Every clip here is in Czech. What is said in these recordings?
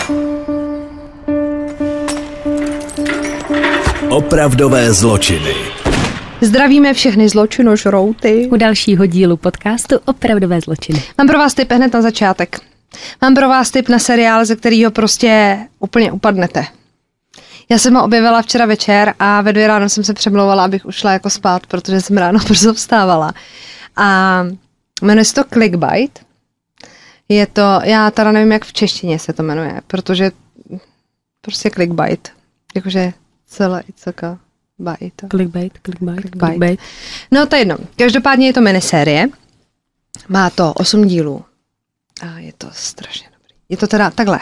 Opravdové zločiny. Zdravíme všechny zločinožrouty u dalšího dílu podcastu Opravdové zločiny. Mám pro vás tip hned na začátek. Mám pro vás tip na seriál, ze kterého prostě úplně upadnete. Já jsem ho objevila včera večer a ve 2 ráno jsem se přemlouvala, abych ušla jako spát, protože jsem ráno brzo vstávala. A jmenuje se to Clickbait. Je to, já teda nevím, jak v češtině se to jmenuje, protože prostě Clickbait. Jakože celé caka bite. Clickbait. No to je jedno. Každopádně je to minisérie. Má to 8 dílů. A je to strašně dobrý. Je to teda takhle.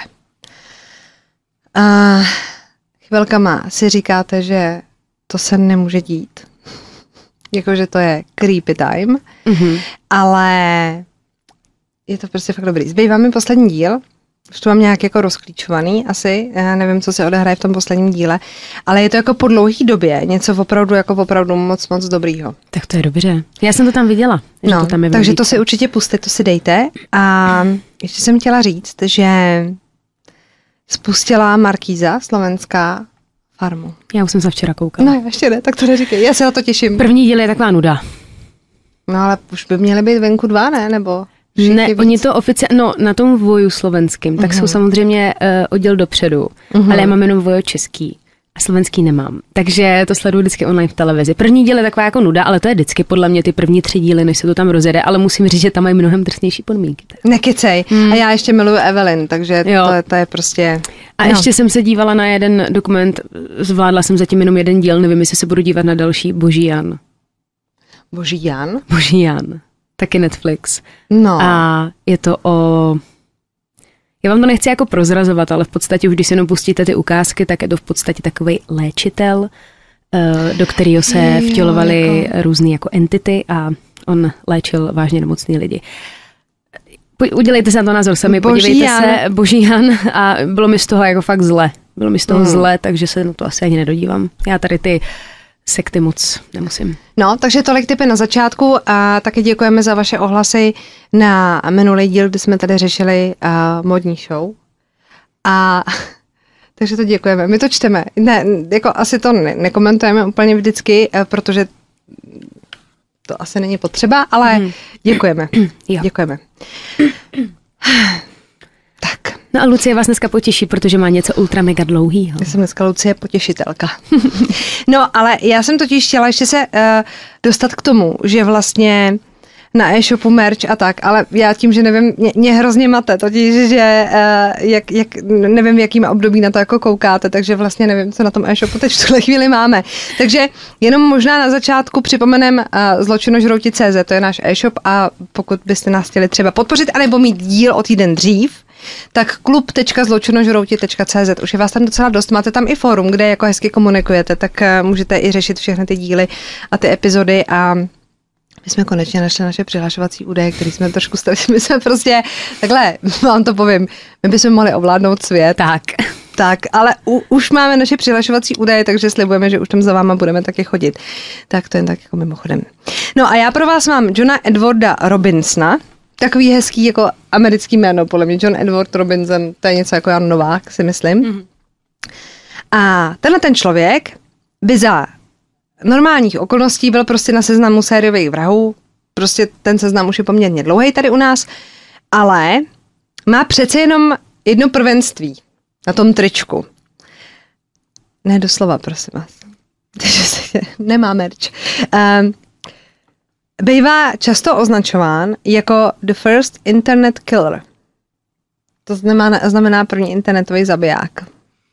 Chvilkama si říkáte, že to se nemůže dít. Jakože to je creepy time. Mm-hmm. Ale je to prostě fakt dobrý. Zbývá mi poslední díl. Už to mám nějak jako rozklíčovaný asi. Já nevím, co se odehraje v tom posledním díle. Ale je to jako po dlouhý době něco opravdu moc dobrýho. Tak to je dobře. Já jsem to tam viděla. No, to tam je takže to si určitě pusťte, to si dejte. A ještě jsem chtěla říct, že spustila Markíza slovenská farmu. Já už jsem se včera koukala. No, ještě ne, tak to neříkej. Já se na to těším. První díl je taková nuda. No, ale už by měly být venku 2, ne? Nebo ne, oni to oficiálně, no na tom Voju slovenským, tak jsou samozřejmě oddíl dopředu, ale já mám jenom Vojo český a slovenský nemám. Takže to sleduju vždycky online v televizi. První díl je taková jako nuda, ale to je vždycky podle mě ty první 3 díly, než se to tam rozjede, ale musím říct, že tam mají mnohem drsnější podmínky. Nekecej. A já ještě miluju Evelyn, takže to je prostě... A ještě jsem se dívala na jeden dokument, zvládla jsem zatím jenom 1 díl, nevím, jestli se budu dívat na další. Boží Jan. Taky Netflix. No. A je to o... Já vám to nechci jako prozrazovat, ale v podstatě už když si jenom pustíte ty ukázky, tak je to v podstatě takovej léčitel, do kterého se vtělovaly různý jako entity a on léčil vážně nemocný lidi. Udělejte se na to názor sami, podívejte se, Boží Jan, a bylo mi z toho jako fakt zle. Takže se na to asi ani nedodívám. Já tady ty sekty moc nemusím. No, takže tolik tipy na začátku a taky děkujeme za vaše ohlasy na minulý díl, kdy jsme tady řešili modní show. A takže to děkujeme. My to čteme. Ne, jako asi to nekomentujeme úplně vždycky, protože to asi není potřeba, ale děkujeme. Děkujeme. Tak. No a Lucie vás dneska potěší, protože má něco ultra mega dlouhýho. Já jsem dneska Lucie potěšitelka. No, ale já jsem totiž chtěla ještě se dostat k tomu, že vlastně na e-shopu merch a tak, ale já tím, že nevím, mě hrozně mate, totiž, že nevím, v jakým období na to jako koukáte, takže vlastně nevím, co na tom e-shopu teď v tuhle chvíli máme. Takže jenom možná na začátku připomenem zločinožrouti.cz, to je náš e-shop a pokud byste nás chtěli třeba podpořit, anebo mít díl o týden dřív, tak klub.zločinožrouti.cz, už je vás tam docela dost, máte tam i fórum, kde jako hezky komunikujete, tak můžete i řešit všechny ty díly a ty epizody a my jsme konečně našli naše přihlašovací údaje, který jsme trošku ztratili. My jsme prostě, takhle, vám to povím, my bychom mohli ovládnout svět. Tak, ale už máme naše přihlašovací údaje, takže slibujeme, že už tam za váma budeme taky chodit. Tak to jen tak jako mimochodem. No a já pro vás mám Johna Edwarda Robinsona, takový hezký jako americký jméno, podle mě John Edward Robinson, to je něco jako Jan Novák, si myslím. Mm-hmm. A ten člověk by za normálních okolností byl prostě na seznamu sériových vrahů, prostě ten seznam už je poměrně dlouhý tady u nás, ale má přece jenom jedno prvenství na tom tričku. Ne doslova, prosím vás. Nemá merch. Bývá často označován jako the first internet killer. To znamená první internetový zabiják.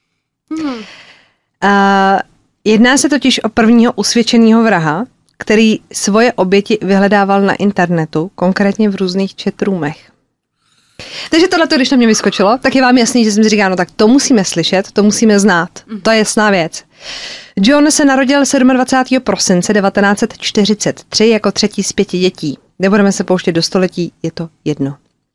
Jedná se totiž o prvního usvědčeného vraha, který svoje oběti vyhledával na internetu, konkrétně v různých chatroomech. Takže tohleto, když na mě vyskočilo, tak je vám jasný, že jsem si říkala, no tak to musíme slyšet, to musíme znát. To je jasná věc. John se narodil 27. prosince 1943 jako 3. z 5 dětí. Nebudeme se pouštět do století, je to jedno.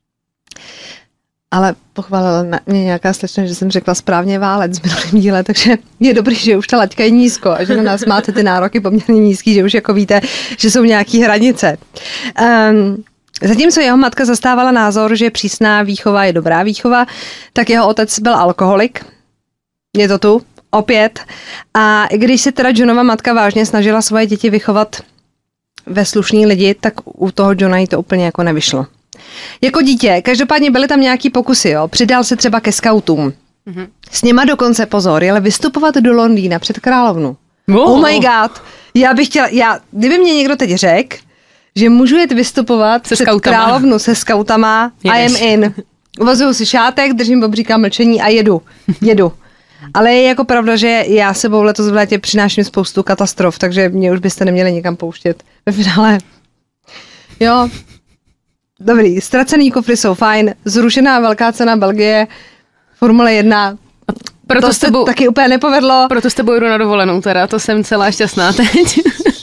Ale pochválila mě nějaká slečna, že jsem řekla správně válec v minulém díle, takže je dobrý, že už ta laťka je nízko a že na nás máte ty nároky poměrně nízký, že už jako víte, že jsou nějaký hranice. Zatímco jeho matka zastávala názor, že přísná výchova je dobrá výchova, tak jeho otec byl alkoholik. Je to tu, opět. A když se teda Johnova matka vážně snažila svoje děti vychovat ve slušný lidi, tak u toho Johna jí to úplně jako nevyšlo. Jako dítě, každopádně byly tam nějaký pokusy, jo. Přidal se třeba ke skautům. S nima dokonce, pozor, jel vystupovat do Londýna před královnu. Oh my god. Já bych chtěla, kdyby mě někdo teď řekl, že můžu jet vystupovat před královnu se skautama, I am in. Uvazuju si šátek, držím bobříka mlčení a jedu. Ale je jako pravda, že já sebou letos v létě přináším spoustu katastrof, takže mě už byste neměli nikam pouštět. Ve finále. Jo. Dobrý, ztracený kufry jsou fajn, zrušená velká cena Belgie, Formule 1. Proto to se taky úplně nepovedlo. Proto s tebou jdu na dovolenou teda, to jsem celá šťastná teď.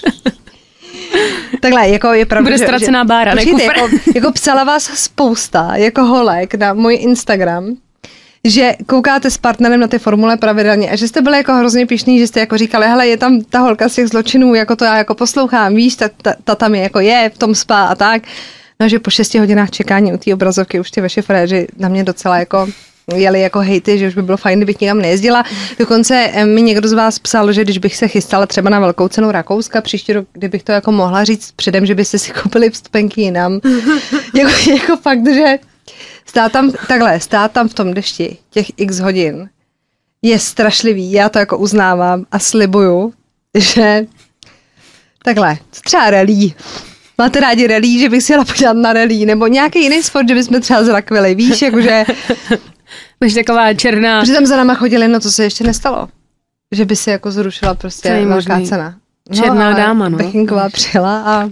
Takhle, jako je pravda, bude ztracená bára, ne kufr. Jako psala vás spousta, jako holek na můj Instagram, že koukáte s partnerem na ty formule pravidelně a že jste byli jako hrozně pyšný, že jste jako říkali, hele, je tam ta holka z těch zločinů, jako to já jako poslouchám, víš, ta tam je jako je v tom spa a tak. No, že po 6 hodinách čekání u té obrazovky už ty vaše fréři na mě docela jako jeli jako hejty, že už by bylo fajn, kdybych nikam nejezdila. Dokonce mi někdo z vás psal, že když bych se chystala třeba na velkou cenu Rakouska příští rok, kdybych to jako mohla říct předem, že byste si koupili vstupenky jinam. jako fakt, že stát tam v tom dešti těch x hodin je strašlivý. Já to jako uznávám a slibuju, že takhle, třeba rally. Máte rádi rally, že bych si jela podívat na rally, nebo nějaký jiný sport, že bychom třeba zrakvili, víš, jakože... Máš taková černá... Že tam za náma chodili, no to se ještě nestalo. Že by se jako zrušila prostě velká cena. No, černá dáma, no. Bechinková přijela a...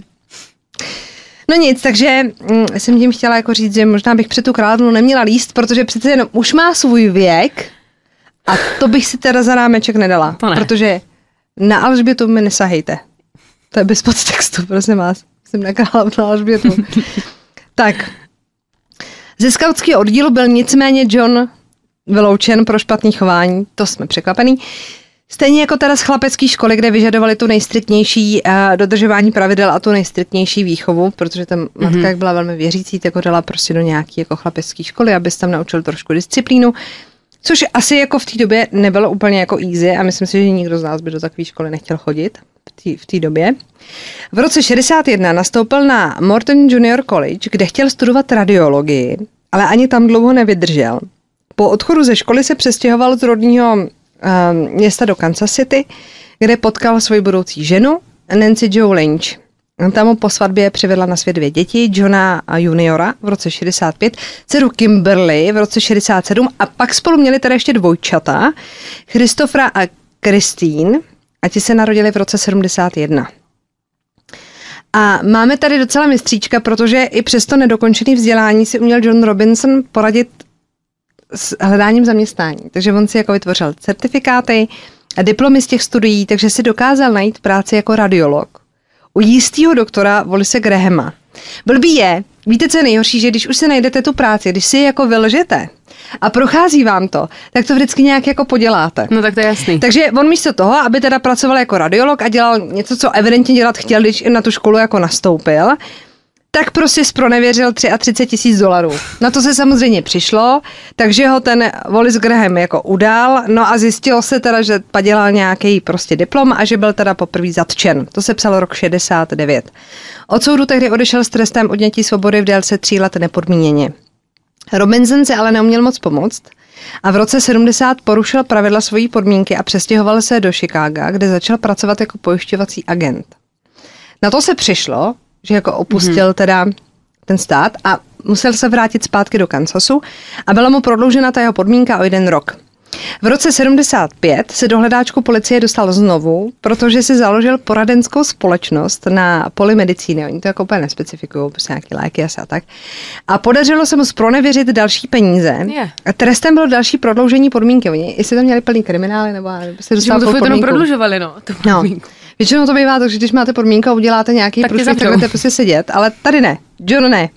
No nic, takže jsem tím chtěla jako říct, že možná bych před tu královnu neměla líst, protože přece jenom už má svůj věk a to bych si teda za námeček nedala. Protože na Alžbětu mi nesahejte. To je bez podtextu, prosím vás. Jsem na královnu Alžbětu. Tak. Ze skautského oddílu byl nicméně John vyloučen pro špatný chování. To jsme překvapený. Stejně jako teda z chlapecké školy, kde vyžadovali tu nejstriktnější dodržování pravidel a tu nejstriktnější výchovu, protože ta matka, jak byla velmi věřící, tak ho dala prostě do nějaké jako chlapecké školy, aby se tam naučil trošku disciplínu. Což asi jako v té době nebylo úplně jako easy a myslím si, že nikdo z nás by do takové školy nechtěl chodit v té době. V roce 61 nastoupil na Morton Junior College, kde chtěl studovat radiologii, ale ani tam dlouho nevydržel. Po odchodu ze školy se přestěhoval z rodního města do Kansas City, kde potkal svoji budoucí ženu Nancy Jo Lynch. Tam mu po svatbě přivedla na svět 2 děti, Johna juniora v roce 65, dceru Kimberly v roce 67 a pak spolu měli teda ještě dvojčata, Christophera a Christine, a ti se narodili v roce 71. A máme tady docela mistříčka, protože i přes to nedokončené vzdělání si uměl John Robinson poradit s hledáním zaměstnání. Takže on si jako vytvořil certifikáty a diplomy z těch studií, takže si dokázal najít práci jako radiolog u jistého doktora Wallise Grahama. Blbý je, víte, co je nejhorší, že když už si najdete tu práci, když si ji jako vylžete a prochází vám to, tak to vždycky nějak jako poděláte. No tak to je jasný. Takže on místo toho, aby teda pracoval jako radiolog a dělal něco, co evidentně dělat chtěl, když na tu školu jako nastoupil, tak prostě zpronevěřil $33,000. Na to se samozřejmě přišlo, takže ho ten Wallace Graham jako udal, no a zjistilo se teda, že padělal nějaký prostě diplom a že byl teda poprvé zatčen. To se psalo rok 69. Od soudu tehdy odešel s trestem odnětí svobody v délce 3 let nepodmíněně. Robinson se ale neuměl moc pomoct a v roce 70 porušil pravidla svojí podmínky a přestěhoval se do Chicaga, kde začal pracovat jako pojišťovací agent. Na to se přišlo, že jako opustil teda ten stát a musel se vrátit zpátky do Kansasu a byla mu prodloužena ta jeho podmínka o 1 rok. V roce 75 se do hledáčku policie dostal znovu, protože si založil poradenskou společnost na poli medicíny. Oni to jako úplně nespecifikují, prostě nějaké léky asi a tak. A podařilo se mu zpronevěřit další peníze. A trestem bylo další prodloužení podmínky. Oni jestli tam měli plný kriminály, nebo se dostal pod podmínku. Prodlužovali, no. Většinou to bývá tak, že když máte podmínku a uděláte nějaký průšvih, tak budete prostě sedět, ale tady ne. John ne.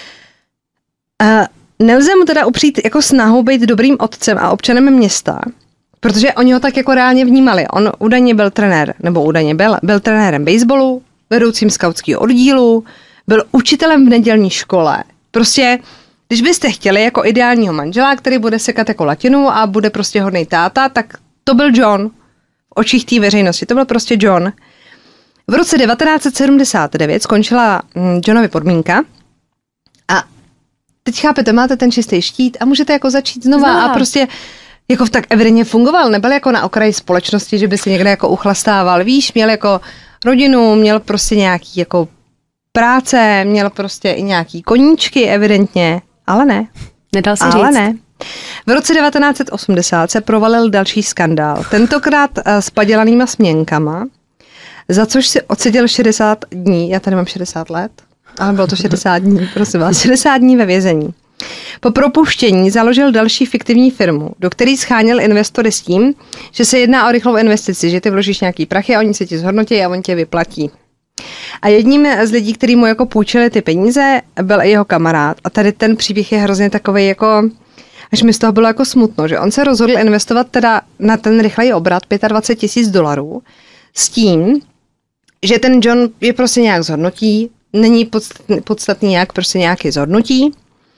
Nelze mu teda upřít jako snahu být dobrým otcem a občanem města, protože oni ho tak jako reálně vnímali. On údajně byl trenér, nebo údajně byl trenérem baseballu, vedoucím skautského oddílu, byl učitelem v nedělní škole. Prostě, když byste chtěli jako ideálního manžela, který bude sekat jako latinu a bude prostě hodnej táta, tak to byl John. V očích té veřejnosti, to byl prostě John. V roce 1979 skončila Johnovi podmínka a teď chápete, máte ten čistý štít a můžete jako začít znova a prostě jako tak evidentně fungoval, nebyl jako na okraji společnosti, že by si někde jako uchlastával, víš, měl jako rodinu, měl prostě nějaký jako práce, měl prostě i nějaký koníčky evidentně, ale ne. Nedal se ale říct. ne. V roce 1980 se provalil další skandál, tentokrát s padělanýma směnkama, za což si odseděl 60 dní, já tady mám 60 let, ale bylo to 60 dní, prosím vás, 60 dní ve vězení. Po propuštění založil další fiktivní firmu, do které scháněl investory s tím, že se jedná o rychlou investici, že ty vložíš nějaký prachy a oni se ti zhodnotí a on tě vyplatí. A jedním z lidí, kteří mu jako půjčili ty peníze, byl i jeho kamarád. A tady ten příběh je hrozně takovej jako, až mi z toho bylo jako smutno, že on se rozhodl investovat teda na ten rychlej obrat $25,000 s tím, že ten John je prostě nějak zhodnotí, není podstatný nějak prostě nějaký zhodnotí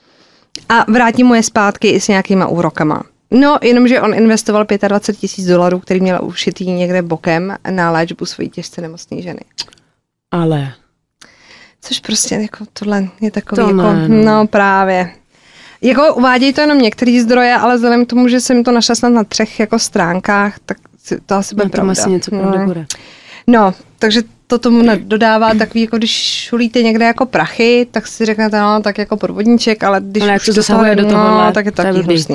a vrátí mu je zpátky i s nějakýma úrokama. No, jenomže on investoval $25,000, který měl ušitý někde bokem na léčbu svojí těžce nemocné ženy. Ale. Což prostě jako tohle je takový To jako, ne, no právě. Jako uvádějí to jenom některé zdroje, ale vzhledem k tomu, že jsem to našla snad na 3 jako stránkách, tak to asi bude pravda. Asi něco pravda bude. No, takže to tomu dodává takový, jako když šulíte někde jako prachy, tak si řeknete, no, tak jako podvodníček, ale když ale už to zasahuje do toho, tak je to taky hnusný.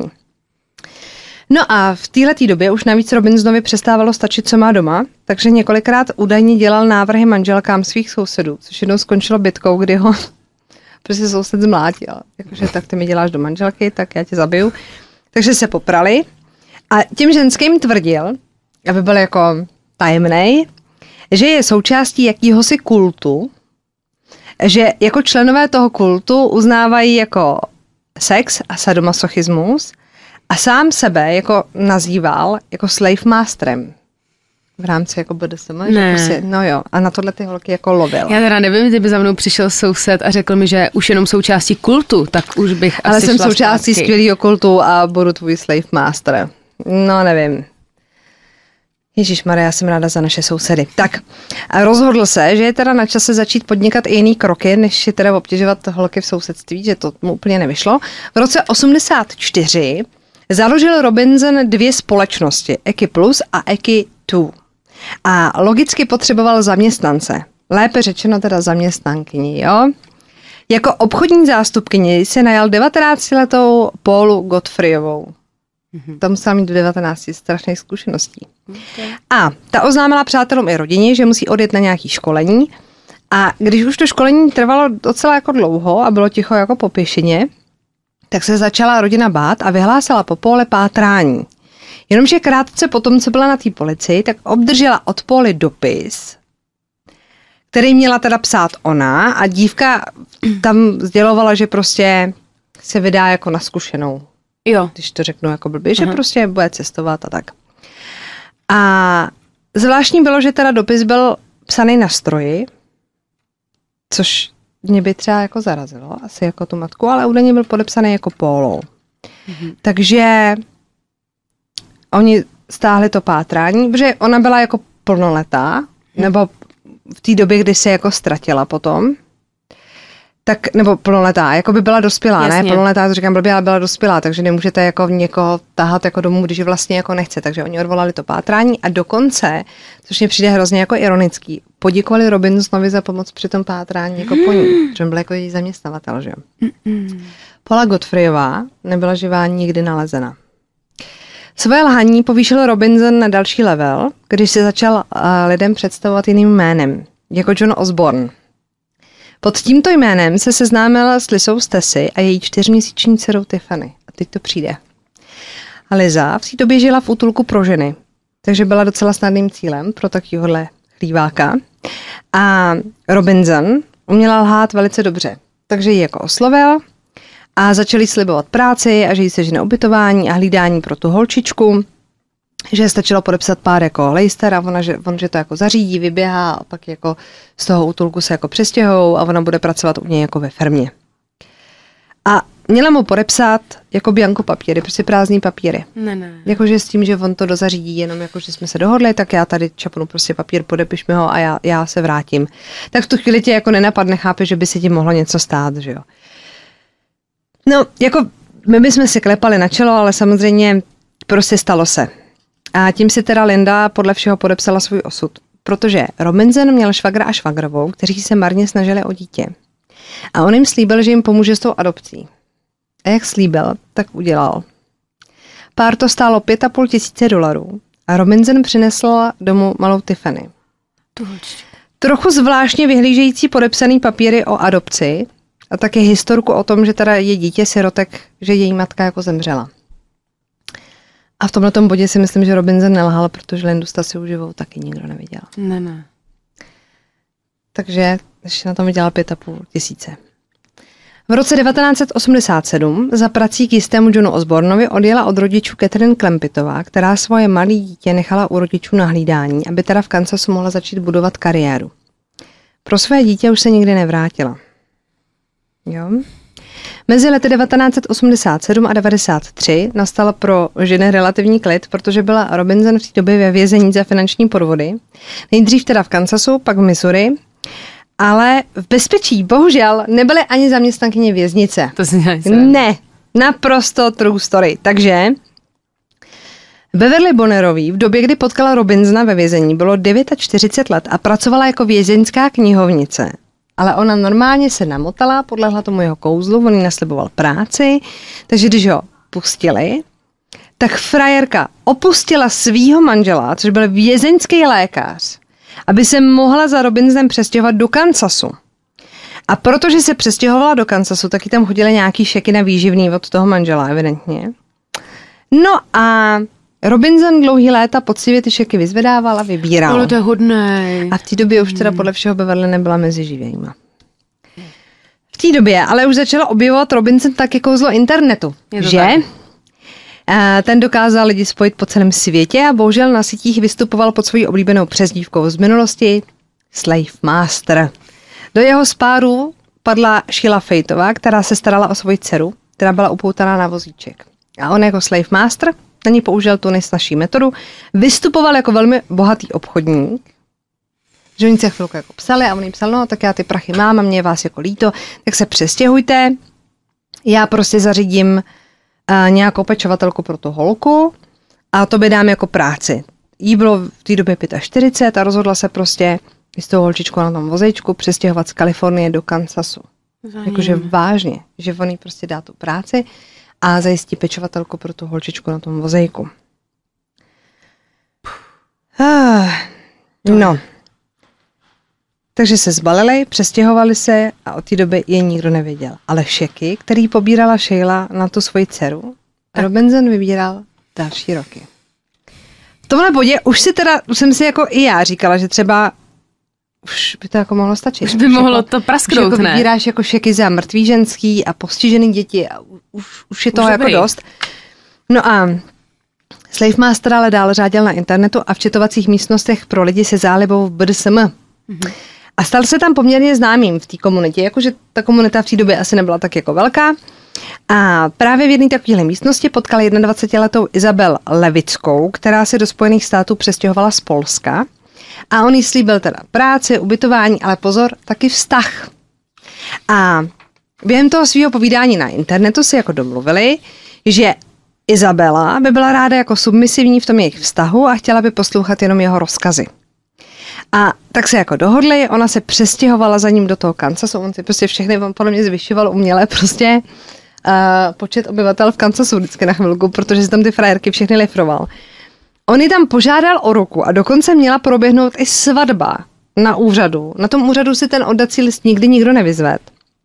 No a v této době už navíc Robinsonovi přestávalo stačit, co má doma, takže několikrát údajně dělal návrhy manželkám svých sousedů, což jednou skončilo bitkou, kdy ho prostě soused zmlátil. Jakože tak ty mi děláš do manželky, tak já tě zabiju. Takže se poprali a těm ženským tvrdil, aby byl jako tajemnej, že je součástí jakýhosi kultu, že jako členové toho kultu uznávají jako sex a sadomasochismus a sám sebe jako nazýval jako slave masterem v rámci jako BDSM. Prostě, no jo, a na tohle ty holky jako lovil. Já teda nevím, kdyby za mnou přišel soused a řekl mi, že už jenom součástí kultu, tak už bych ale asi jsem šla součástí zpátky. skvělého kultu a budu tvůj slave master. No nevím. Ježišmarja, já jsem ráda za naše sousedy. Tak, a rozhodl se, že je teda na čase začít podnikat i jiný kroky, než je teda obtěžovat holky v sousedství, že to mu úplně nevyšlo. V roce 1984 založil Robinson 2 společnosti, Eki Plus a Eki 2. A logicky potřeboval zaměstnance. Lépe řečeno teda zaměstnankyni, jo? Jako obchodní zástupkyni se najal 19letou Paulu Godfreyovou. Tam musela mít do 19 strašných zkušeností. Okay. A ta oznámila přátelům i rodině, že musí odjet na nějaké školení. A když už to školení trvalo docela jako dlouho a bylo ticho jako po pěšině, tak se začala rodina bát a vyhlásila po Paule pátrání. Jenomže krátce potom, co byla na té policii, tak obdržela od Pauly dopis, který měla teda psát ona a dívka tam sdělovala, že prostě se vydá jako na zkušenou. Jo. Když to řeknu jako blbě, že prostě bude cestovat a tak. A zvláštní bylo, že teda dopis byl psaný na stroji, což mě by třeba jako zarazilo, asi jako tu matku, ale údajně byl podepsaný jako Paulou. Takže oni stáhli to pátrání, protože ona byla jako plnoletá, nebo v té době, kdy se jako ztratila potom, tak, nebo plnoletá, jako by byla dospělá, jasně. Ne plnoletá, to říkám blbě, ale byla dospělá, takže nemůžete jako někoho tahat jako domů, když vlastně jako nechce, takže oni odvolali to pátrání a dokonce, což mě přijde hrozně jako ironický, poděkovali Robinsonovi za pomoc při tom pátrání jako po ní, že byl jako její zaměstnavatel, že jo. Paula Godfreyová nebyla živá nikdy nalezena. Své lhaní povýšil Robinson na další level, když se začal lidem představovat jiným jménem, jako John Osborne. Pod tímto jménem se seznámil s Lisou Stacy a její 4měsíční dcerou Tiffany. A teď to přijde. A Liza v té době žila v útulku pro ženy, takže byla docela snadným cílem pro takovýhle chlíváka. A Robinson uměla lhát velice dobře, takže ji jako oslovil a začali slibovat práci a že jí sežene ubytování a hlídání pro tu holčičku. že stačilo podepsat pár jako lejster a on, že to jako zařídí, vyběhá a pak jako z toho útulku se jako přestěhou a ona bude pracovat u něj jako ve firmě. A měla mu podepsat jako bianko papíry, prostě prázdný papíry. Ne. Jakože s tím, že on to dozařídí, jenom jakože jsme se dohodli, tak já tady čapnu prostě papír, podepiš mi ho a já se vrátím. Tak v tu chvíli tě jako nenapadne, chápe, že by si tím mohlo něco stát, že jo. No, jako my bychom si klepali na čelo, ale samozřejmě prostě stalo se. A tím si teda Linda podle všeho podepsala svůj osud. Protože Robinson měl švagra a švagrovou, kteří se marně snažili o dítě. A on jim slíbil, že jim pomůže s tou adopcí. A jak slíbil, tak udělal. Pár to stálo $5,500 a Robinson přinesl domů malou Tiffany. Trochu zvláštně vyhlížející podepsaný papíry o adopci a také historku o tom, že teda je dítě sirotek, že její matka jako zemřela. A v tomhletom bodě si myslím, že Robinson nelhal, protože Lindu Stasiu živou taky nikdo neviděl. Ne. Takže ještě na tom vydělal $5,500. V roce 1987 za prací k jistému Johnu Osbornovi odjela od rodičů Catherine Klempitová, která svoje malé dítě nechala u rodičů na hlídání, aby teda v Kansasu mohla začít budovat kariéru. Pro své dítě už se nikdy nevrátila. Jo? Mezi lety 1987 a 1993 nastal pro ženy relativní klid, protože byla Robinson v té době ve vězení za finanční podvody. Nejdřív teda v Kansasu, pak v Missouri, ale v bezpečí bohužel nebyly ani zaměstnankyně věznice. To si ne, naprosto true story. Takže Beverly Bonnerový v době, kdy potkala Robinsona ve vězení, bylo 49 let a pracovala jako vězeňská knihovnice. Ale ona normálně se namotala, podlehla tomu jeho kouzlu, on jí nasliboval práci, takže když ho pustili, tak frajerka opustila svýho manžela, což byl vězeňský lékař, aby se mohla za Robinsonem přestěhovat do Kansasu. A protože se přestěhovala do Kansasu, tak jí tam chodily nějaký šeky na výživný od toho manžela, evidentně. No a Robinson dlouhý léta poctivě ty šeky vyzvedával a vybíral. Ale to je hodnej. A v té době už teda podle všeho Beverly nebyla mezi živýma. V té době ale už začala objevovat Robinson taky kouzlo internetu, že? Tak. Ten dokázal lidi spojit po celém světě a bohužel na sítích vystupoval pod svojí oblíbenou přezdívkou z minulosti Slave Master. Do jeho spáru padla Sheila Faithtová, která se starala o svoji dceru, která byla upoutaná na vozíček. A on jako Slave Master na ní použil tu nejsnažší metodu, vystupoval jako velmi bohatý obchodník, že oni se chvilku jako psali a on jim psal, no tak já ty prachy mám a mě je vás jako líto, tak se přestěhujte, já prostě zařídím nějakou pečovatelku pro tu holku a to by dám jako práci. Jí bylo v té době 45 a rozhodla se prostě s tou holčičkou na tom vozejčku přestěhovat z Kalifornie do Kansasu. Jakože vážně, že on jí prostě dá tu práci a zajistí pečovatelku pro tu holčičku na tom vozejku. No. Takže se zbalili, přestěhovali se a od té doby je nikdo nevěděl. Ale šeky, který pobírala Sheila na tu svoji dceru, Robinson vybíral další roky. V tomhle bodě už jsem si jako i já říkala, že třeba už by to jako mohlo stačit. Už by mohlo to prasknout, jako ne? Vybíráš jako šeky za mrtvý ženský a postižený děti a už je toho jako dost. No a Slave Master ale dál řádil na internetu a v četovacích místnostech pro lidi se zálibou v BDSM. A stal se tam poměrně známým v té komunitě, jakože ta komunita v té době asi nebyla tak jako velká. A právě v jedné takové místnosti potkal 21letou Izabel Levickou, která se do Spojených států přestěhovala z Polska. A on jí slíbil teda práci, ubytování, ale pozor, taky vztah. A během toho svého povídání na internetu si jako domluvili, že Izabela by byla ráda jako submisivní v tom jejich vztahu a chtěla by poslouchat jenom jeho rozkazy. A tak se jako dohodli, ona se přestěhovala za ním do toho Kansasu, on si prostě všechny, on podle mě zvyšoval uměle prostě počet obyvatel v Kansasu vždycky na chvilku, protože si tam ty frajerky všechny lifroval. On ji tam požádal o ruku a dokonce měla proběhnout i svatba na úřadu. Na tom úřadu si ten oddací list nikdy nikdo nevyzved.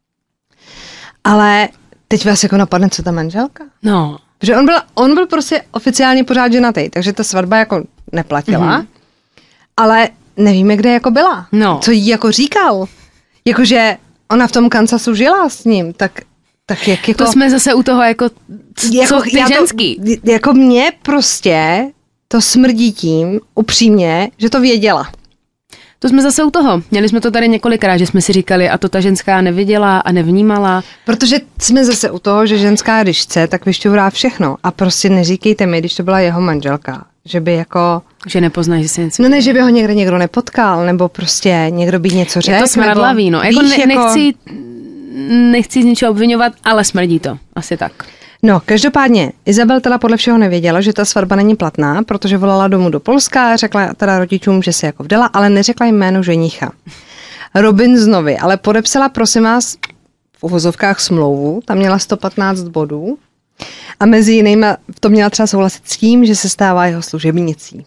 Ale teď vás jako napadne, co ta manželka? No. Protože on byl prostě oficiálně pořád ženatý, takže ta svatba jako neplatila, ale nevíme, kde jako byla. No. Co jí jako říkal. Jakože ona v tom Kansasu žila s ním, tak jak jako... To jsme zase u toho jako co ty ženský. Jako mě prostě to smrdí tím, upřímně, že to věděla. To jsme zase u toho. Měli jsme to tady několikrát, že jsme si říkali, a to ta ženská neviděla a nevnímala. Protože jsme zase u toho, že ženská, když chce, tak vyšťourá všechno. A prostě neříkejte mi, když to byla jeho manželka, že by jako... Že nepoznáš, že si něco... No ne, že by ho někde někdo nepotkal, nebo prostě někdo by něco řekl. Je to smradlavý, no. Jako nechci z ničeho obvinovat, ale smrdí to. Asi tak. No, každopádně Izabel teda podle všeho nevěděla, že ta svatba není platná, protože volala domů do Polska, řekla teda rodičům, že se jako vdala, ale neřekla jim jméno ženicha. Robinsonovi, ale podepsala, prosím vás, v uvozovkách smlouvu, tam měla 115 bodů a mezi jinými to měla třeba souhlasit s tím, že se stává jeho služebnicí.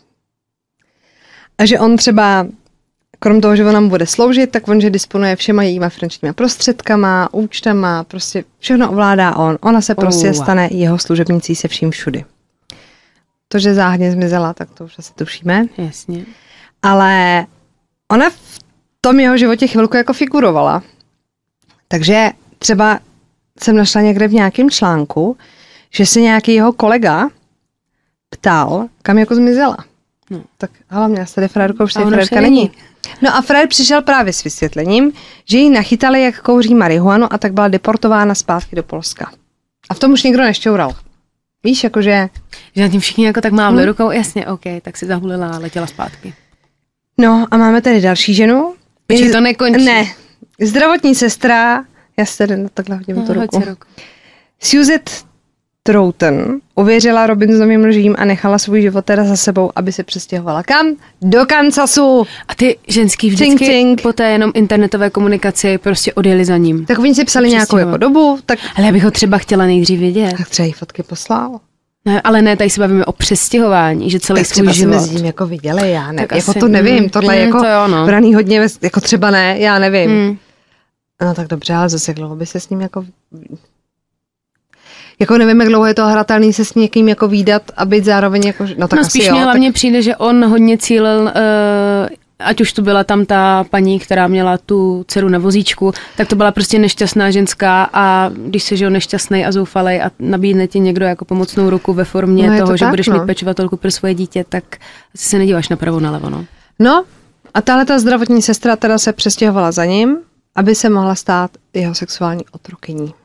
A že on třeba, krom toho, že on nám bude sloužit, tak on, že disponuje všema jejíma finančníma prostředkama, účtama, prostě všechno ovládá on. Ona se prostě stane jeho služebnicí se vším všudy. To, že záhadně zmizela, tak to už asi tušíme. Jasně. Ale ona v tom jeho životě chvilku jako figurovala. Takže třeba jsem našla někde v nějakém článku, že se nějaký jeho kolega ptal, kam jako zmizela. No. Tak hlavně, já se tady Frédko, už tady Frédka není. No a Fred přišel právě s vysvětlením, že ji nachytali, jak kouří marihuanu a tak byla deportována zpátky do Polska. A v tom už nikdo nešťoural. Víš, jakože... Že na tím všichni jako tak mávli rukou, jasně, OK, tak si zahulila a letěla zpátky. No a máme tady další ženu. Počkej, to nekončí. Ne, zdravotní sestra, já se tady takhle hodím tu ruku. Suzette Troughton uvěřila Robinsonovým lžím a nechala svůj život teda za sebou, aby se přestěhovala kam? Do Kansasu. A ty ženský vždycky po té jenom internetové komunikaci prostě odjeli za ním. Tak oni si psali nějakou jako dobu. Tak... Ale já bych ho třeba chtěla nejdřív vidět. Tak třeba jí fotky poslal. Ne, ale ne, tady se bavíme o přestěhování, že celý svůj život. Tak třeba si mezi jako viděli, já nevím. Jako asi, to nevím, tohle je jako to jo, no. Braný hodně, jako třeba ne, já nevím. No tak dobře, ale zase dlouho by se s ním jako nevím, jak dlouho je to hratelný se s někým jako výdat a být zároveň jako, no tak no, asi spíš jo. Mně hlavně přijde, že on hodně cílil, ať už to byla tam ta paní, která měla tu dceru na vozíčku, tak to byla prostě nešťastná ženská a když jsi nešťastný a zoufalej a nabídne ti někdo jako pomocnou ruku ve formě toho, že budeš mít pečovatelku pro svoje dítě, tak se nedíváš napravo nalevo, no. No a tahle ta zdravotní sestra teda se přestěhovala za ním, aby se mohla stát jeho sexuální otrokyní.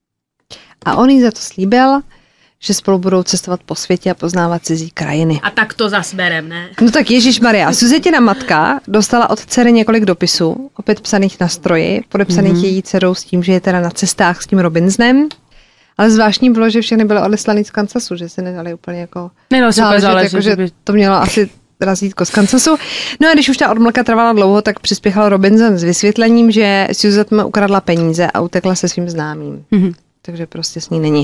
A on jí za to slíbil, že spolu budou cestovat po světě a poznávat cizí krajiny. A tak to zas berem, ne? No tak Ježišmarja, Suzetina matka dostala od dcery několik dopisů, opět psaných na stroji, podepsaných její dcerou s tím, že je teda na cestách s tím Robinsonem. Ale zvláštní bylo, že všechny byly odeslaný z Kansasu, že se nedali úplně jako záležet, jako, že to mělo asi razítko z Kansasu. No a když už ta odmlka trvala dlouho, tak přispěchal Robinson s vysvětlením, že Suzette mu ukradla peníze a utekla se svým známým. Takže prostě s ní není.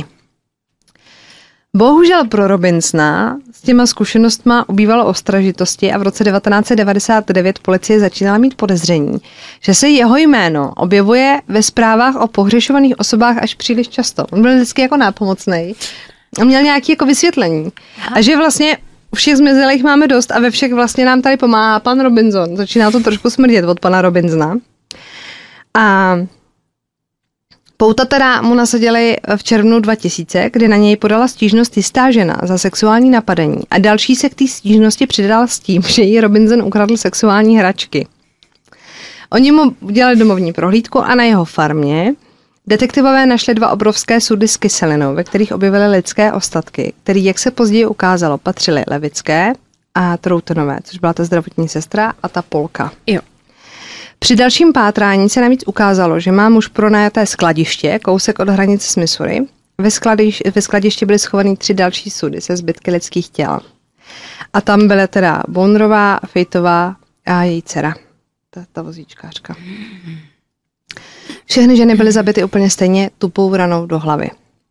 Bohužel pro Robinsona s těma zkušenostma ubývalo ostražitosti a v roce 1999 policie začínala mít podezření, že se jeho jméno objevuje ve zprávách o pohřešovaných osobách až příliš často. On byl vždycky jako nápomocnej a měl nějaké jako vysvětlení. A že vlastně všech zmizelých máme dost a ve všech vlastně nám tady pomáhá pan Robinson. Začíná to trošku smrdět od pana Robinsona. A pouta teda mu nasadili v červnu 2000, kdy na něj podala stížnost jistá žena za sexuální napadení a další se k té stížnosti přidal s tím, že jí Robinson ukradl sexuální hračky. Oni mu udělali domovní prohlídku a na jeho farmě detektivové našli 2 obrovské sudy s kyselinou, ve kterých objevily lidské ostatky, které, jak se později ukázalo, patřily Levické a Troughtonové, což byla ta zdravotní sestra a ta Polka. Jo. Při dalším pátrání se navíc ukázalo, že má muž pronajaté skladiště, kousek od hranice s Missouri. Ve skladišti byly schovaný 3 další sudy se zbytky lidských těl. A tam byly teda Bonnerová, Fejtová a její dcera. Ta vozíčkářka. Všechny ženy byly zabity úplně stejně tupou ranou do hlavy.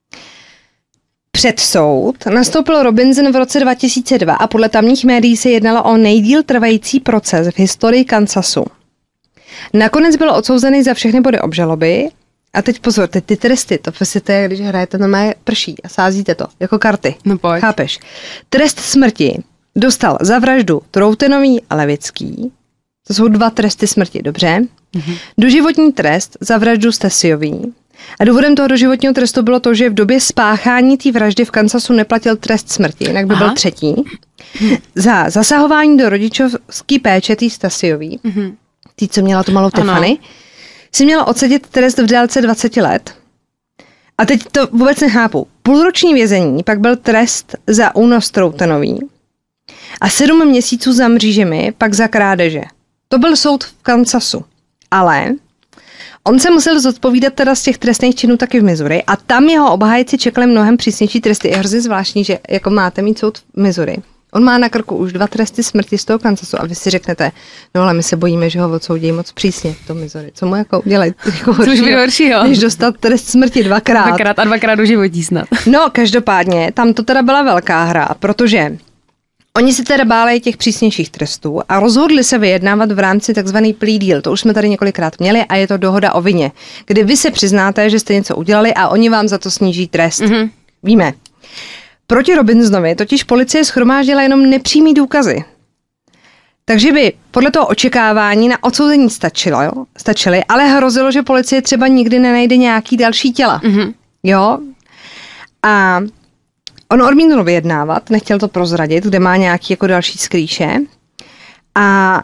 Před soud nastoupil Robinson v roce 2002 a podle tamních médií se jednalo o nejdýl trvající proces v historii Kansasu. Nakonec byl odsouzený za všechny body obžaloby a teď pozor, ty tresty, to je, když hrajete normálně prší a sázíte to, jako karty. No pojď. Chápeš? Trest smrti dostal za vraždu Troughtonový a Levický. To jsou 2 tresty smrti, dobře? Doživotní trest za vraždu Stasiový. A důvodem toho doživotního trestu bylo to, že v době spáchání té vraždy v Kansasu neplatil trest smrti, jinak by byl 3. Za zasahování do rodičovské péče té Stasiový, tý, co měla tu malou Tiffany, si měla odsedět trest v délce 20 let. A teď to vůbec nechápu. Půlroční vězení, pak byl trest za únos Troutonový a 7 měsíců za mřížemi, pak za krádeže. To byl soud v Kansasu. Ale on se musel zodpovídat teda z těch trestných činů taky v Missouri a tam jeho obhájci čekali mnohem přísnější tresty. Je hrozně zvláštní, že jako máte mít soud v Missouri. On má na krku už 2 tresty smrti z toho Kansasu a vy si řeknete, no ale my se bojíme, že ho odsoudí moc přísně v tom Missouri. Co mu jako udělají jako horšího, než dostat trest smrti 2krát. 2krát a 2krát do životí snad. No, každopádně, tam to teda byla velká hra, protože oni si teda báli těch přísnějších trestů a rozhodli se vyjednávat v rámci takzvaný plea deal. To už jsme tady několikrát měli a je to dohoda o vině, kdy vy se přiznáte, že jste něco udělali a oni vám za to sníží trest. Víme. Proti Robinsonovi totiž policie shromáždila jenom nepřímý důkazy. Takže by podle toho očekávání na odsouzení stačily, ale hrozilo, že policie třeba nikdy nenajde nějaký další těla. Jo? A on odmítl vyjednávat, nechtěl to prozradit, kde má nějaký jako další skrýše. A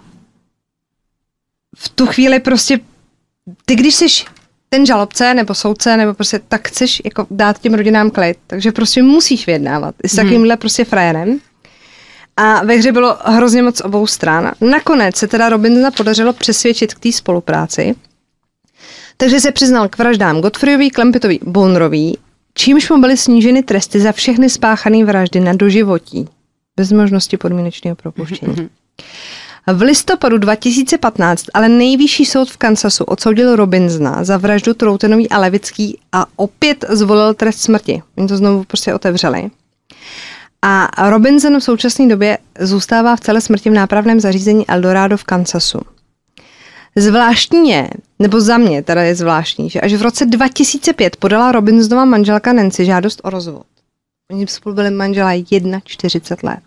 v tu chvíli prostě, ty když jsi ten žalobce nebo soudce, nebo prostě tak chceš jako dát těm rodinám klid, takže prostě musíš vyjednávat i s takýmhle prostě frajerem. A ve hře bylo hrozně moc obou stran. Nakonec se teda Robinsona podařilo přesvědčit k té spolupráci, takže se přiznal k vraždám Godfreyový, Klempitový, Bonnerový, čímž mu byly sníženy tresty za všechny spáchané vraždy na doživotí, bez možnosti podmínečného propuštění. V listopadu 2015 ale nejvyšší soud v Kansasu odsoudil Robinsona za vraždu Troutonový a Levický a opět zvolil trest smrti. Oni to znovu prostě otevřeli. A Robinson v současné době zůstává v celé smrti v nápravném zařízení Eldorado v Kansasu. Zvláštní je, nebo za mě teda je zvláštní, že až v roce 2005 podala Robinsonova manželka Nancy žádost o rozvod. Oni spolu byli manželé 41 let.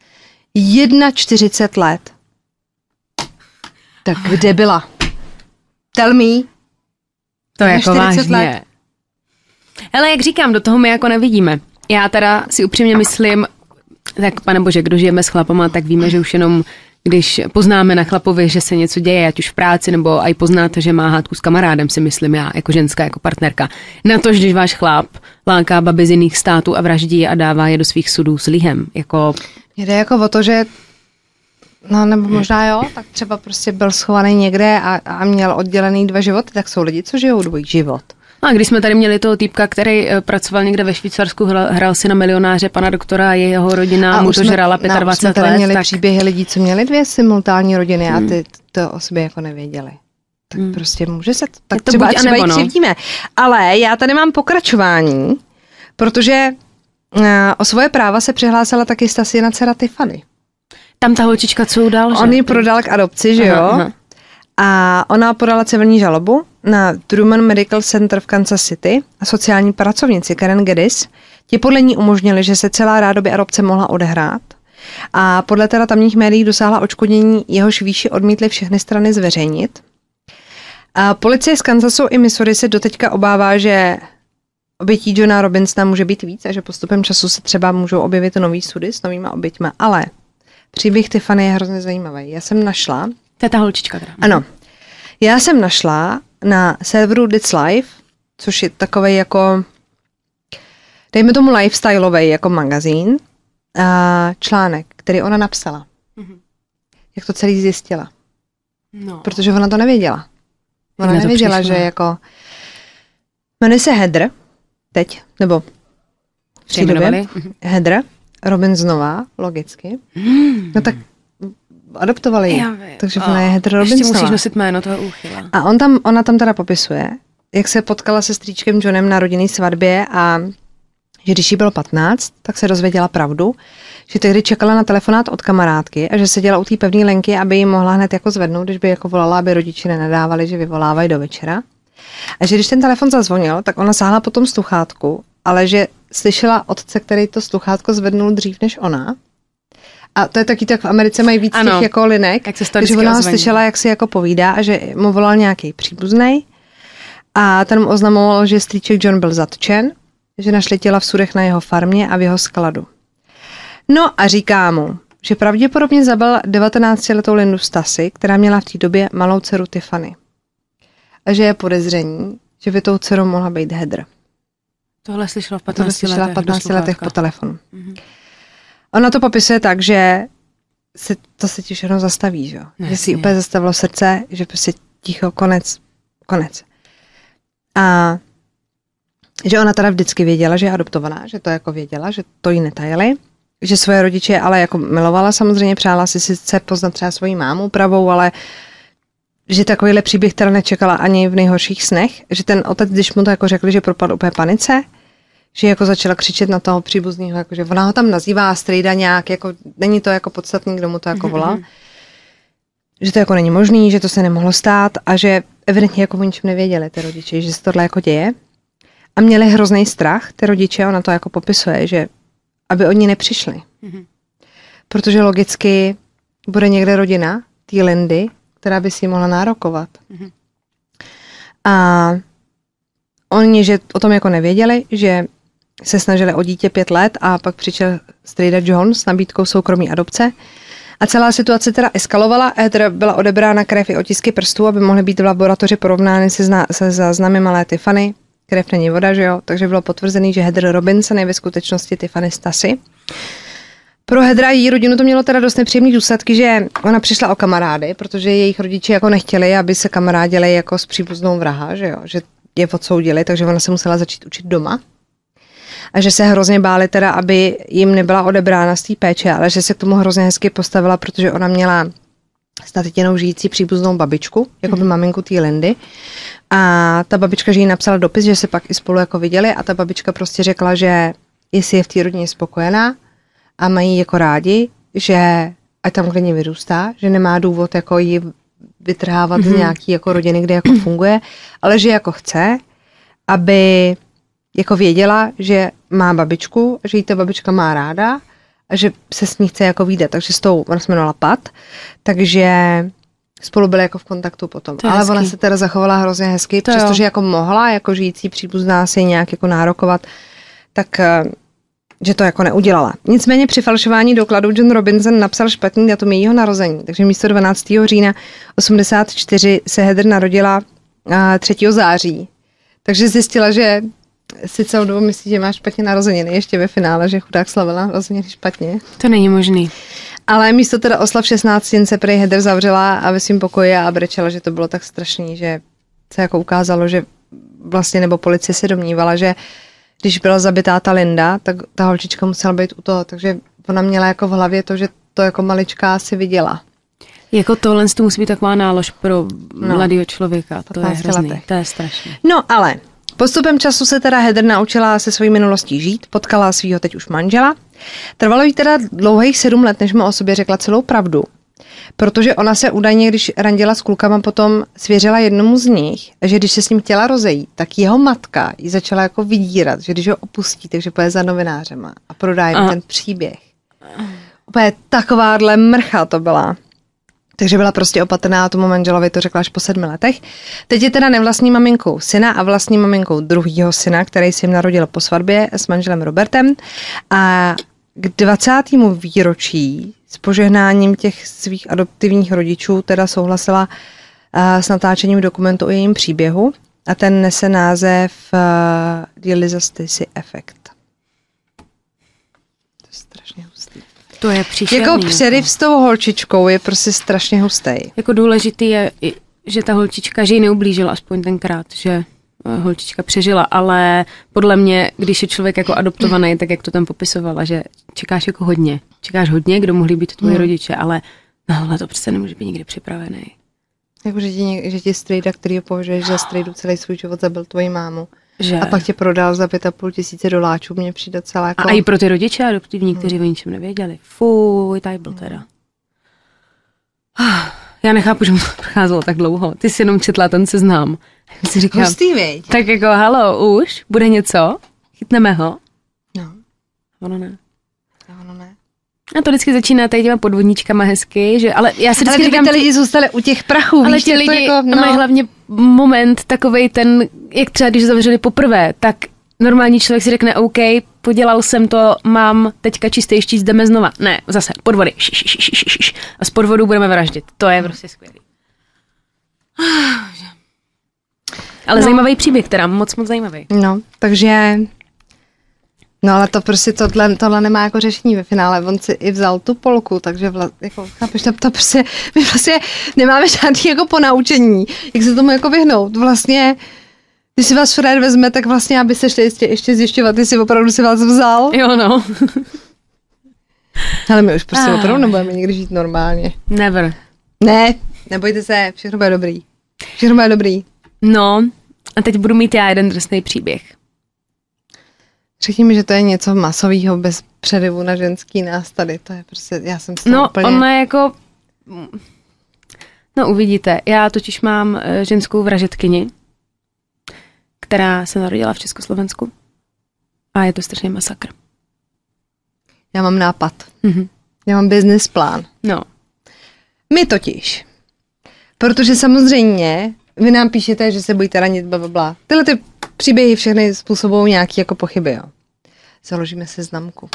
41 let. Tak kde byla? Tell me. To je jako vážně. Hele, jak říkám, do toho my jako nevidíme. Já teda si upřímně myslím, tak pane bože, kdo žijeme s chlapama, tak víme, že už jenom když poznáme na chlapovi, že se něco děje, ať už v práci, nebo aj poznáte, že má hádku s kamarádem, si myslím já, jako ženská, jako partnerka. Na to, když váš chlap láká baby z jiných států a vraždí a dává je do svých sudů s lihem. Jako... Jde jako o to, že no nebo možná jo, tak třeba prostě byl schovaný někde a měl oddělený 2 životy, tak jsou lidi, co žijou dvojí život. A když jsme tady měli toho týpka, který pracoval někde ve Švýcarsku, hrál si na milionáře pana doktora a jeho rodina mu to žrala 25 let. Jsme tady měli příběhy lidí, co měli 2 simultánní rodiny a ty to o sobě jako nevěděli. Tak prostě může se tak to třeba jí křivdíme. Ale já tady mám pokračování, protože o svoje práva se přihlásila taky Stasina dcera Tiffany. Tam ta holčička, co udal? On ji prodal k adopci, že jo? Aha. A ona podala civilní žalobu na Truman Medical Center v Kansas City a sociální pracovnici Karen Geddes. Ti podle ní umožnili, že se celá rádoby adopce mohla odehrát. A podle teda tamních médií dosáhla odškodnění, jehož výši odmítly všechny strany zveřejnit. A policie z Kansasu i Missouri se doteďka obává, že obětí Johna Robinsona může být víc a že postupem času se třeba můžou objevit nový sudy s novýma oběťma. Ale příběh Tiffany je hrozně zajímavý. Já jsem našla... To je ta holčička teda. Ano. Já jsem našla na serveru That's Life, což je takovej jako, dejme tomu lifestyleový jako magazín, článek, který ona napsala. Jak to celý zjistila. No. Protože ona to nevěděla. Ona nevěděla, že jako jmenuje se Heather teď, nebo v té době. Heather Robinsonová, logicky. No tak adoptovali ji, takže ona je Heather Robinsonová. Ještě musíš nosit jméno toho úchyla. A ona tam teda popisuje, jak se potkala se strýčkem Johnem na rodinné svatbě a že když jí bylo 15, tak se dozvěděla pravdu, že tehdy čekala na telefonát od kamarádky a že seděla u té pevné linky, aby ji mohla hned jako zvednout, když by jako volala, aby rodiče nenadávali, že vyvolávají do večera. A že když ten telefon zazvonil, tak ona sáhla po tom sluchátku, ale že slyšela otce, který to sluchátko zvednul dřív než ona. A to je taky tak, v Americe mají víc těch jako linek, takže ona slyšela, jak si jako povídá a že mu volal nějaký příbuznej a ten mu oznamoval, že strýček John byl zatčen, že našli těla v sudech na jeho farmě a v jeho skladu. No a říká mu, že pravděpodobně zabil 19letou Lindu Stasi, která měla v té době malou dceru Tiffany. A že je podezření, že by tou dcerou mohla být Heather. Tohle slyšela v 15 letech po telefonu. Ona to popisuje tak, že to se ti všechno zastaví, že? Že si úplně zastavilo srdce, že prostě ticho, konec. A že ona teda vždycky věděla, že je adoptovaná, že to jako věděla, že to jí netajili, že svoje rodiče ale jako milovala samozřejmě, přála si sice poznat třeba svoji mámu pravou, ale že takovýhle příběh teda nečekala ani v nejhorších snech, že ten otec, když mu to jako řekli, že propadl úplně panice, že jako začala křičet na toho příbuzného, jako že ona ho tam nazývá strejda nějak, jako není to jako podstatný, kdo mu to jako volal, že to jako není možný, že to se nemohlo stát a že evidentně jako o ničem nevěděli ty rodiče, že se tohle jako děje a měli hrozný strach, ty rodiče, ona to jako popisuje, že aby oni nepřišli. Protože logicky bude někde rodina té Lindy, která by si ji mohla nárokovat. A oni, že o tom jako nevěděli, že se snažili o dítě 5 let a pak přišel strejda John s nabídkou soukromí adopce. A celá situace teda eskalovala a teda byla odebrána krev i otisky prstů, aby mohly být v laboratoři porovnány se záznamy malé Tiffany. Krev není voda, že jo? Takže bylo potvrzený, že Heather Robinson je ve skutečnosti Tiffany Stasi. Pro Heather a její rodinu to mělo teda dost nepříjemný důsledky, že ona přišla o kamarády, protože jejich rodiče jako nechtěli, aby se kamarádili jako s příbuznou vraha, že jo? Že je odsoudili, takže ona se musela začít učit doma. A že se hrozně báli teda, aby jim nebyla odebrána z té péče, ale že se k tomu hrozně hezky postavila, protože ona měla s tatínou žijící příbuznou babičku, jako by maminku té Lindy. A ta babička, že jí napsala dopis, že se pak i spolu jako viděli a ta babička prostě řekla, že jestli je v té rodině spokojená a mají jako rádi, že ať tam klidně vyrůstá, že nemá důvod jako ji vytrhávat z nějaký jako rodiny, kde jako funguje, ale že jako chce, aby jako věděla, že má babičku, že jí ta babička má ráda a že se s ní chce jako vídat. Takže s tou, ona se jmenovala Pat, takže spolu byli jako v kontaktu potom. Ale ona se teda zachovala hrozně hezky, přestože jako mohla, jako žijící příbuzná se nějak jako nárokovat, tak že to jako neudělala. Nicméně při falšování dokladů John Robinson napsal špatný datum jejího narození, takže místo 12. října 84 se Heather narodila 3. září. Takže zjistila, že si celou dobu myslí, že má špatně narozeniny, ještě ve finále, že chudák slavila narozeniny špatně. To není možný. Ale místo teda oslav 16 se prej Heather zavřela a ve svým pokoji a brečela, že to bylo tak strašný, že se jako ukázalo, že vlastně, nebo policie se domnívala, že když byla zabitá ta Linda, tak ta holčička musela být u toho, takže ona měla jako v hlavě to, že to jako maličká si viděla. Jako tohle to musí být taková nálož pro mladého člověka, to je hrozný, to je strašné. No ale postupem času se teda Heather naučila se svojí minulostí žít, potkala svýho teď už manžela. Trvalo jí teda dlouhých 7 let, než mu o sobě řekla celou pravdu. Protože ona se údajně, když randila s klukama, potom svěřila jednomu z nich, že když se s ním chtěla rozejít, tak jeho matka ji začala jako vydírat, že když ho opustí, takže pojede za novinářema a prodá jim ten příběh. Úplně takováhle mrcha to byla. Takže byla prostě opatrná a tomu manželovi to řekla až po 7 letech. Teď je teda nevlastní maminkou syna a vlastní maminkou druhého syna, který se jim narodil po svatbě s manželem Robertem. A k 20. výročí s požehnáním těch svých adoptivních rodičů teda souhlasila s natáčením dokumentu o jejím příběhu a ten nese název The Lisa Stasi Effect. To je strašně hustý. To je příšerný. Jako přeryv s tou holčičkou je prostě strašně hustý. Jako důležitý je, že ta holčička, že jí neublížila aspoň tenkrát, že holčička přežila, ale podle mě, když je člověk jako adoptovaný, tak jak to tam popisovala, že čekáš jako hodně. Čekáš hodně, kdo mohli být tvoji rodiče, ale na to přece nemůže být nikdy připravený. Jako, že ti strejda, který ho považuješ za strejdu celý svůj život, zabil tvoji mámu. Že? A pak tě prodal za $5,500, mně přijde celá jako... A i pro ty rodiče adoptivní, kteří o ničem nevěděli. Fuj, tady byl teda. Já nechápu, že mu to procházelo tak dlouho. Ty jsi jenom četla ten seznam. Si říkám, hustý, viď? Tak jako, halo, už? Bude něco? Chytneme ho? No. Ono ne. A to vždycky začíná tady těma podvodníčkama hezky, že, ale já si vždycky říkám... Ale lidi zůstali u těch prachů, ale víš, ti lidi jako, mají hlavně moment takovej ten, jak třeba když zavřeli poprvé, tak normální člověk si řekne, OK, podělal jsem to, mám teďka čistý štít, jdeme znova. Ne, zase, podvody. A z podvodu budeme vraždit. To je prostě skvělý. Ale zajímavý příběh, teda moc zajímavý. No, takže... No ale to prostě tohle nemá jako řešení ve finále. On si i vzal tu polku, takže jako, chápeš, to prostě, my vlastně nemáme žádný jako ponaučení, jak se tomu jako vyhnout. Vlastně, když si vás Fred vezme, tak vlastně, abyste šli ještě zjišťovat, jestli opravdu si vás vzal. Jo, no. Ale my už prostě opravdu nebudeme někdy žít normálně. Never. Ne, nebojte se, všechno bude dobrý. Všechno bude dobrý. No, a teď budu mít já jeden drsný příběh. Řekni mi, že to je něco masového bez předivu na ženský nás tady. To je prostě, já jsem si úplně... No, ona jako... No, uvidíte. Já totiž mám ženskou vražedkyni, která se narodila v Československu. A je to strašně masakr. Já mám nápad. Mm-hmm. Já mám business plán. No. My totiž. Protože samozřejmě vy nám píšete, že se bojíte ranit, blablabla. Tyhle ty příběhy všechny způsobují nějaké jako pochyby, jo. Založíme seznamku.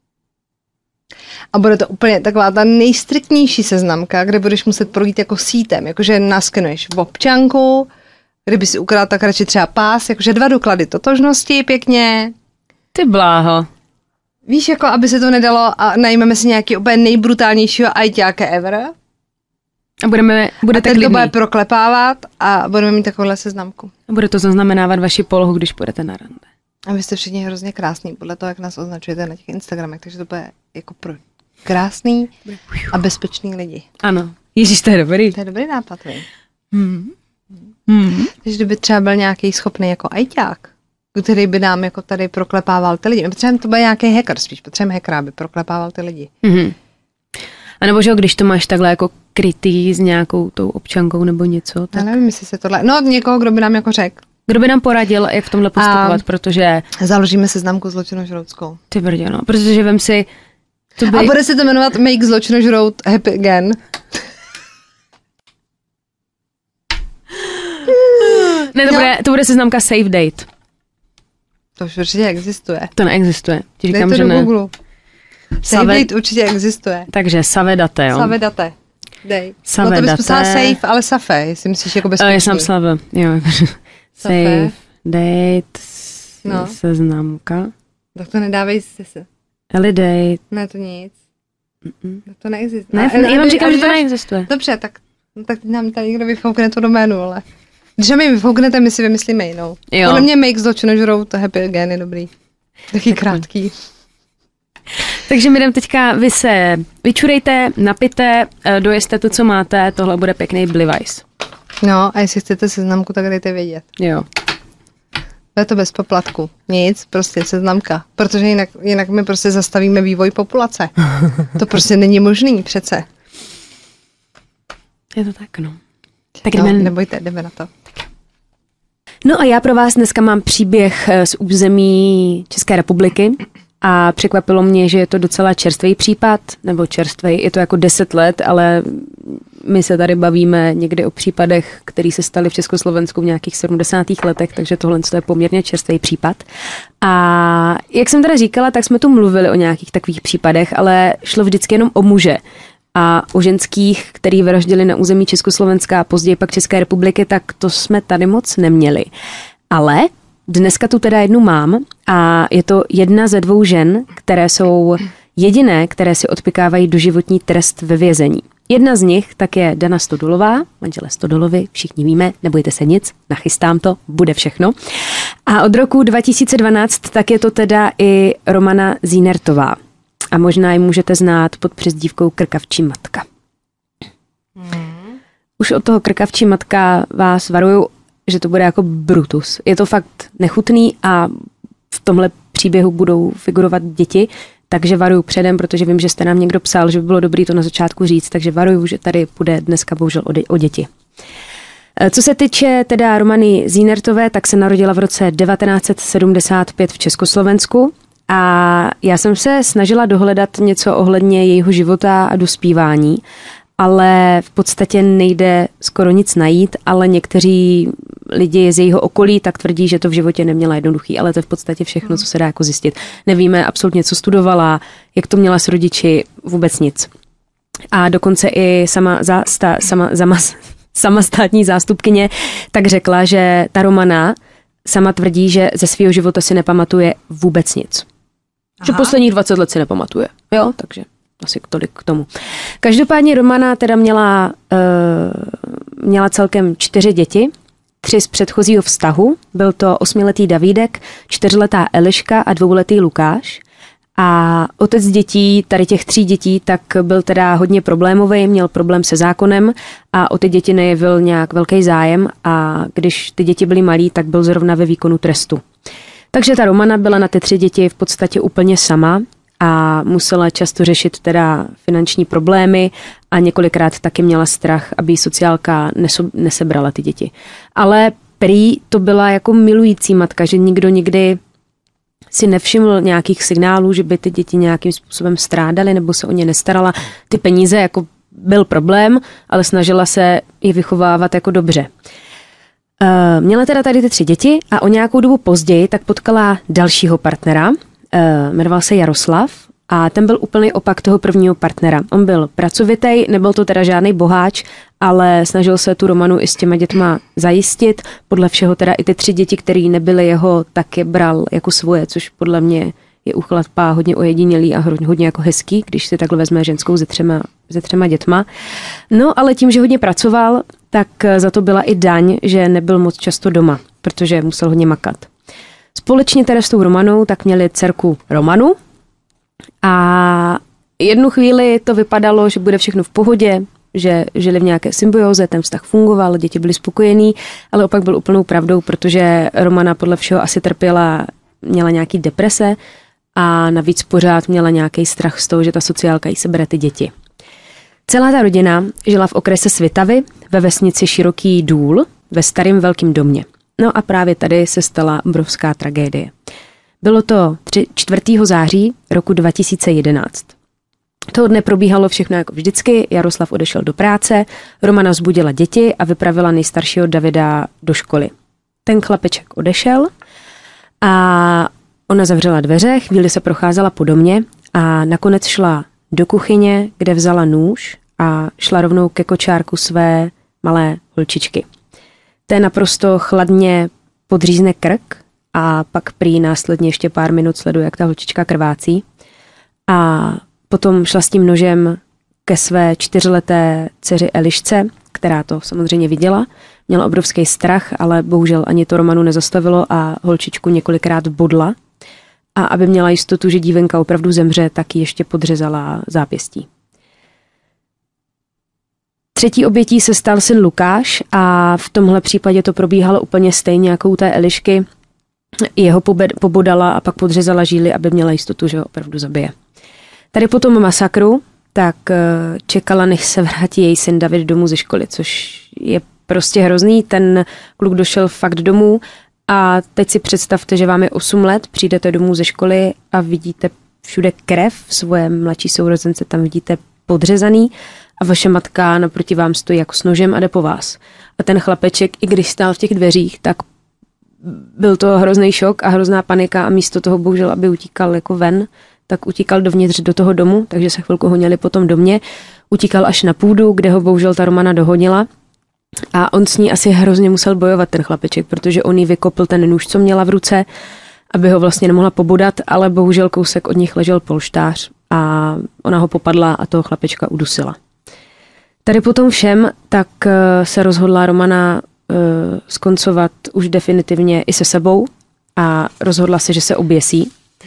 A bude to úplně taková ta nejstriktnější seznamka, kde budeš muset projít jako sítem, jakože naskenuješ v občanku, kdyby si ukradl tak radši třeba pás, jakože 2 doklady totožnosti, pěkně. Ty bláho. Víš, jako aby se to nedalo a najmeme si nějaký úplně nejbrutálnějšího ajťáka ever. A budete klidný. To bude proklepávat a budeme mít takovouhle seznamku. A bude to zaznamenávat vaši polohu, když půjdete na rande. A vy jste všichni hrozně krásný, podle toho, jak nás označujete na těch Instagramech, takže to bude jako pro krásný a bezpečný lidi. Ano. Ježíš, to je dobrý. To je dobrý nápad, vy. Takže kdyby třeba byl nějaký schopný jako ajťák, který by nám jako tady proklepával ty lidi. Potřebujeme to byl nějaký hacker spíš, potřebujeme hackera, aby proklepával ty lidi. A nebo že když to máš takhle jako krytý s nějakou tou občankou nebo něco. Tak... Já nevím, jestli se tohle... No někoho, kdo by nám jako řekl. Kdo by nám poradil, jak v tomhle postupovat, protože... Založíme seznamku zločinožroutskou. Ty brdě, no, protože vem si... A bude se to jmenovat Make zločinožrout happy again. Ne, to bude seznamka Save Date. To už určitě existuje. To neexistuje. Ti říkám, dej to že do ne. Google. Save Date určitě existuje. Takže Savedate, jo. Savedate. Dej. Savedate. No to bys psala safe, ale safe, jestli myslíš jako bezpečný. Já jsem Save, jo. Save Date, seznamka. Tak to nedávej se. Eli Date. Ne, to nic. To neexistuje. Ne, já vám říkám, že to neexistuje. Dobře, tak nám tady někdo vyfoukne tu doménu, ale... Když mi vyfouknete, my si vymyslíme jinou. Podle mě Make zločinožrout happy again je dobrý. Taky krátký. Takže my jdem teďka, vy se vyčurejte, napijte, dojeste to, co máte, tohle bude pěkný blivajs. No a jestli chcete seznamku, tak dejte vědět. Jo. Je to bez poplatku. Nic, prostě seznamka. Protože jinak my prostě zastavíme vývoj populace. To prostě není možný přece. Je to tak, no. Tak nebojte, jdeme na to. No a já pro vás dneska mám příběh z území České republiky a překvapilo mě, že je to docela čerstvý případ, nebo čerstvý, je to jako 10 let, ale my se tady bavíme někdy o případech, které se staly v Československu v nějakých 70. letech, takže tohle je poměrně čerstvý případ. A jak jsem teda říkala, tak jsme tu mluvili o nějakých takových případech, ale šlo vždycky jenom o muže. A o ženských, který vraždili na území Československa a později pak České republiky, tak to jsme tady moc neměli. Ale dneska tu teda jednu mám a je to jedna ze 2 žen, které jsou jediné, které si odpikávají doživotní trest ve vězení. Jedna z nich tak je Dana Stodolová, manžele Stodolovi, všichni víme, nebojte se nic, nachystám to, bude všechno. A od roku 2012 tak je to teda i Romana Zínertová. A možná ji můžete znát pod přezdívkou Krkavčí matka. Už od toho Krkavčí matka vás varuju, že to bude jako Brutus. Je to fakt nechutný a v tomhle příběhu budou figurovat děti, takže varuju předem, protože vím, že jste nám někdo psal, že by bylo dobré to na začátku říct, takže varuju, že tady bude dneska bohužel o děti. Co se týče teda Romany Zínertové, tak se narodila v roce 1975 v Československu. A já jsem se snažila dohledat něco ohledně jejího života a dospívání, ale v podstatě nejde skoro nic najít, ale někteří lidi z jejího okolí, tak tvrdí, že to v životě neměla jednoduchý, ale to je v podstatě všechno, co se dá jako zjistit. Nevíme absolutně, co studovala, jak to měla s rodiči, vůbec nic. A dokonce i sama státní zástupkyně tak řekla, že ta Romana sama tvrdí, že ze svého života si nepamatuje vůbec nic. Aha. Že posledních 20 let si nepamatuje. Jo, takže asi tolik k tomu. Každopádně Romana teda měla celkem 4 děti, 3 z předchozího vztahu. Byl to 8letý Davídek, 4letá Eliška a 2letý Lukáš. A otec dětí, tady těch 3 dětí, tak byl teda hodně problémový, měl problém se zákonem a o ty děti nejevil nějak velký zájem a když ty děti byly malí, tak byl zrovna ve výkonu trestu. Takže ta Romana byla na ty 3 děti v podstatě úplně sama a musela často řešit teda finanční problémy a několikrát taky měla strach, aby sociálka nesebrala ty děti. Ale prý to byla jako milující matka, že nikdo nikdy si nevšiml nějakých signálů, že by ty děti nějakým způsobem strádaly nebo se o ně nestarala. Ty peníze jako byl problém, ale snažila se je vychovávat jako dobře. Měla teda tady ty 3 děti a o nějakou dobu později tak potkala dalšího partnera, jmenoval se Jaroslav a ten byl úplný opak toho prvního partnera. On byl pracovitý, nebyl to teda žádný boháč, ale snažil se tu Romanu i s těma dětma zajistit. Podle všeho teda i ty 3 děti, které nebyly jeho, tak je bral jako svoje, což podle mě je u chlapa hodně ojedinělý a hodně jako hezký, když si takhle vezme ženskou se 3 dětma. No ale tím, že hodně pracoval, tak za to byla i daň, že nebyl moc často doma, protože musel hodně makat. Společně teda s tou Romanou tak měli dcerku Romanu a jednu chvíli to vypadalo, že bude všechno v pohodě, že žili v nějaké symbioze, ten vztah fungoval, děti byly spokojený, ale opak byl úplnou pravdou, protože Romana podle všeho asi měla nějaký deprese a navíc pořád měla nějaký strach z toho, že ta sociálka jí sebere ty děti. Celá ta rodina žila v okrese Svitavy ve vesnici Široký Důl ve starém velkém domě. No a právě tady se stala obrovská tragédie. Bylo to 4. září roku 2011. Toho dne probíhalo všechno jako vždycky, Jaroslav odešel do práce, Romana vzbudila děti a vypravila nejstaršího Davida do školy. Ten chlapeček odešel a ona zavřela dveře, chvíli se procházela po domě a nakonec šla do kuchyně, kde vzala nůž a šla rovnou ke kočárku své malé holčičky. Té naprosto chladně podřízne krk a pak prý následně ještě pár minut sleduje, jak ta holčička krvácí. A potom šla s tím nožem ke své 4leté dceři Elišce, která to samozřejmě viděla. Měla obrovský strach, ale bohužel ani to Romanu nezastavilo a holčičku několikrát bodla. A aby měla jistotu, že dívenka opravdu zemře, tak ji ještě podřezala zápěstí. 3. obětí se stal syn Lukáš a v tomhle případě to probíhalo úplně stejně jako u té Elišky. Jeho pobodala a pak podřezala žíly, aby měla jistotu, že ho opravdu zabije. Tady po tom masakru tak čekala, než se vrátí její syn David domů ze školy, což je prostě hrozný. Ten kluk došel fakt domů a teď si představte, že vám je 8 let, přijdete domů ze školy a vidíte všude krev, svoje mladší sourozence tam vidíte podřezaný a vaše matka naproti vám stojí jako s nožem a jde po vás. A ten chlapeček, i když stál v těch dveřích, tak byl to hrozný šok a hrozná panika a místo toho bohužel, aby utíkal jako ven, tak utíkal dovnitř do toho domu, takže se chvilku honěli po tom domě. Utíkal až na půdu, kde ho bohužel ta Romana dohonila. A on s ní asi hrozně musel bojovat, ten chlapeček, protože on jí vykopl ten nůž, co měla v ruce, aby ho vlastně nemohla pobodat, ale bohužel kousek od nich ležel polštář a ona ho popadla a toho chlapečka udusila. Tady po tom všem tak se rozhodla Romana skoncovat už definitivně i se sebou a rozhodla se, že se oběsí.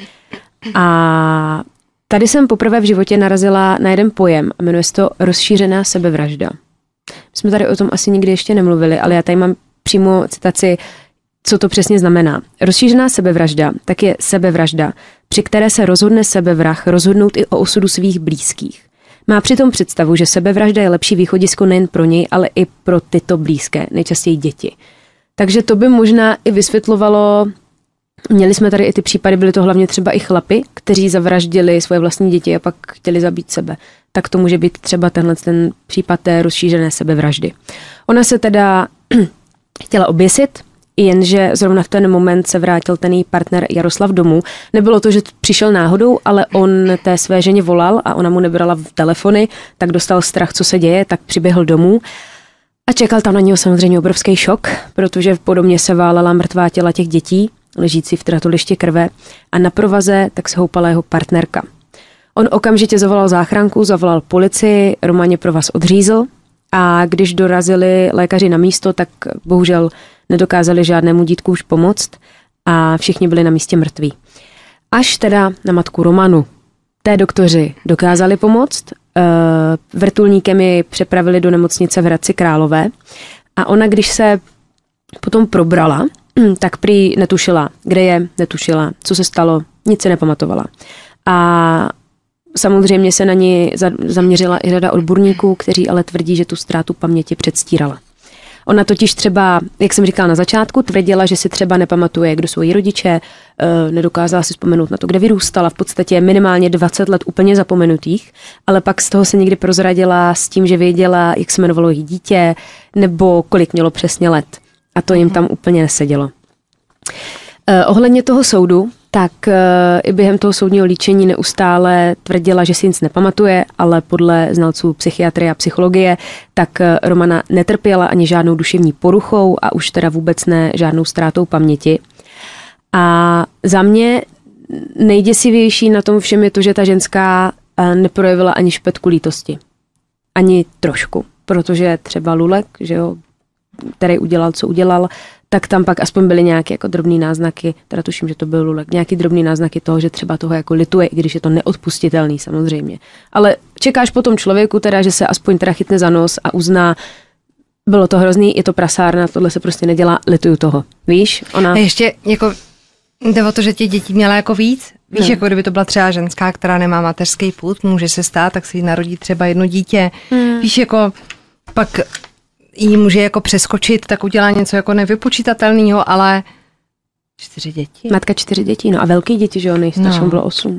A tady jsem poprvé v životě narazila na jeden pojem a jmenuje se to rozšířená sebevražda. My jsme tady o tom asi nikdy ještě nemluvili, ale já tady mám přímo citaci, co to přesně znamená. Rozšířená sebevražda tak je sebevražda, při které se rozhodne sebevrah rozhodnout i o osudu svých blízkých. Má přitom představu, že sebevražda je lepší východisko nejen pro něj, ale i pro tyto blízké, nejčastěji děti. Takže to by možná i vysvětlovalo, měli jsme tady i ty případy, byly to hlavně třeba i chlapi, kteří zavraždili svoje vlastní děti a pak chtěli zabít sebe. Tak to může být třeba ten případ té rozšířené sebevraždy. Ona se teda chtěla oběsit, jenže zrovna v ten moment se vrátil ten její partner Jaroslav domů. Nebylo to, že přišel náhodou, ale on té své ženě volal a ona mu nebrala v telefony, tak dostal strach, co se děje, tak přiběhl domů. A čekal tam na něho samozřejmě obrovský šok, protože po domě se válela mrtvá těla těch dětí, ležící v tratolišti krve, a na provaze tak se houpala jeho partnerka. On okamžitě zavolal záchranku, zavolal policii, Romaně provaz odřízl a když dorazili lékaři na místo, tak bohužel nedokázali žádnému dítku už pomoct a všichni byli na místě mrtví. Až teda na matku Romanu. Té doktoři dokázali pomoct, vrtulníkem ji přepravili do nemocnice v Hradci Králové a ona, když se potom probrala, tak prý netušila, kde je, netušila, co se stalo, nic se nepamatovala. A samozřejmě se na ní zaměřila i řada odborníků, kteří ale tvrdí, že tu ztrátu paměti předstírala. Ona totiž třeba, jak jsem říkala na začátku, tvrdila, že si třeba nepamatuje, kdo jsou její rodiče, nedokázala si vzpomenout na to, kde vyrůstala, v podstatě minimálně 20 let úplně zapomenutých, ale pak z toho se někdy prozradila s tím, že věděla, jak se jmenovalo její dítě, nebo kolik mělo přesně let. A to jim tam úplně nesedělo. Ohledně toho soudu, tak i během toho soudního líčení neustále tvrdila, že si nic nepamatuje, ale podle znalců psychiatrie a psychologie, tak Romana netrpěla ani žádnou duševní poruchou a už teda vůbec ne žádnou ztrátou paměti. A za mě nejděsivější na tom všem je to, že ta ženská neprojevila ani špetku lítosti. Ani trošku. Protože třeba Lulek, že jo, který udělal, co udělal, tak tam pak aspoň byly nějaké jako drobný náznaky, teda tuším, že to byl Lulek, nějaký drobný náznaky toho, že třeba toho jako lituje, i když je to neodpustitelný samozřejmě. Ale čekáš po tom člověku teda, že se aspoň teda chytne za nos a uzná, bylo to hrozný, je to prasárna, tohle se prostě nedělá, lituju toho. Víš? Ona... A ještě jako jde o to, že těch dětí měla jako víc. Víš, jako kdyby to byla třeba ženská, která nemá mateřský pud, může se stát, tak si jí narodí třeba jedno dítě. Víš, jako pak jí může jako přeskočit, tak udělá něco jako nevypočítatelného, ale 4 děti. Matka 4 dětí, no a velký děti, že jo, nejstarším bylo 8.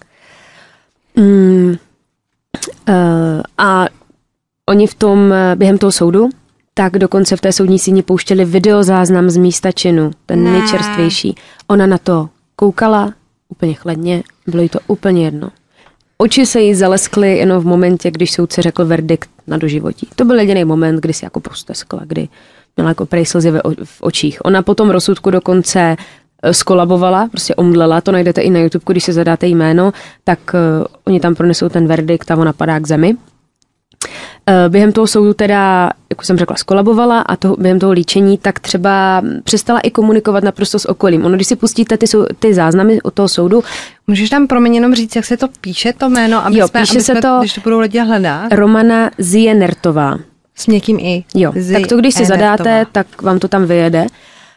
A oni během toho soudu, tak dokonce v té soudní síni pouštěli videozáznam z místa činu, ten nejčerstvější. Ona na to koukala úplně chladně, bylo jí to úplně jedno. Oči se jí zaleskly jenom v momentě, když soudce řekl verdikt na doživotí. To byl jediný moment, kdy si jako prosteskla, kdy měla jako prej slzy v očích. Ona po tom rozsudku dokonce skolabovala, prostě omdlela, to najdete i na YouTube, když se zadáte jméno, tak oni tam pronesou ten verdikt a ona padá k zemi. Během toho soudu teda, jak jsem řekla, skolabovala a během toho líčení tak třeba přestala i komunikovat naprosto s okolím. Ono, když si pustíte ty záznamy od toho soudu. Můžeš tam pro mě jenom říct, jak se to píše, to jméno, píše se to, když to budou lidi hledat. Romana Zienertová. S někým i. Jo, tak to když si zadáte, tak vám to tam vyjede.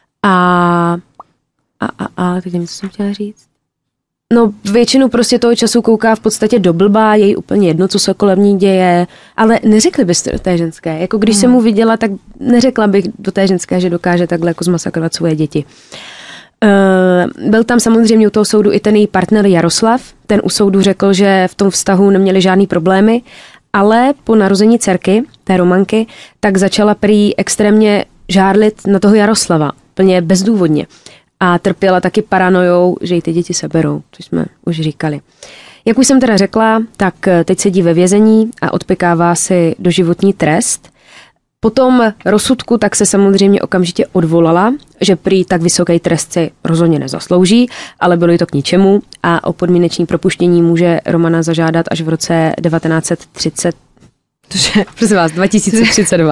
Teď nevím, co jsem chtěla říct. No většinu prostě toho času kouká v podstatě do blba, je jí úplně jedno, co se kolem ní děje, ale neřekli byste do té ženské. Jako když jsem mu viděla, tak neřekla bych do té ženské, že dokáže takhle jako zmasakrovat svoje děti. Byl tam samozřejmě u toho soudu i ten její partner Jaroslav. Ten u soudu řekl, že v tom vztahu neměli žádný problémy, ale po narození dcerky, té Romanky, tak začala prý extrémně žárlit na toho Jaroslava, plně bezdůvodně. A trpěla taky paranojou, že jí ty děti seberou, což jsme už říkali. Jak už jsem teda řekla, tak teď sedí ve vězení a odpykává si doživotní trest. Po tom rozsudku tak se samozřejmě okamžitě odvolala, že prý tak vysoký trest si rozhodně nezaslouží, ale bylo jí to k ničemu a o podmíneční propuštění může Romana zažádat až v roce 1930. Prosím vás, 2032.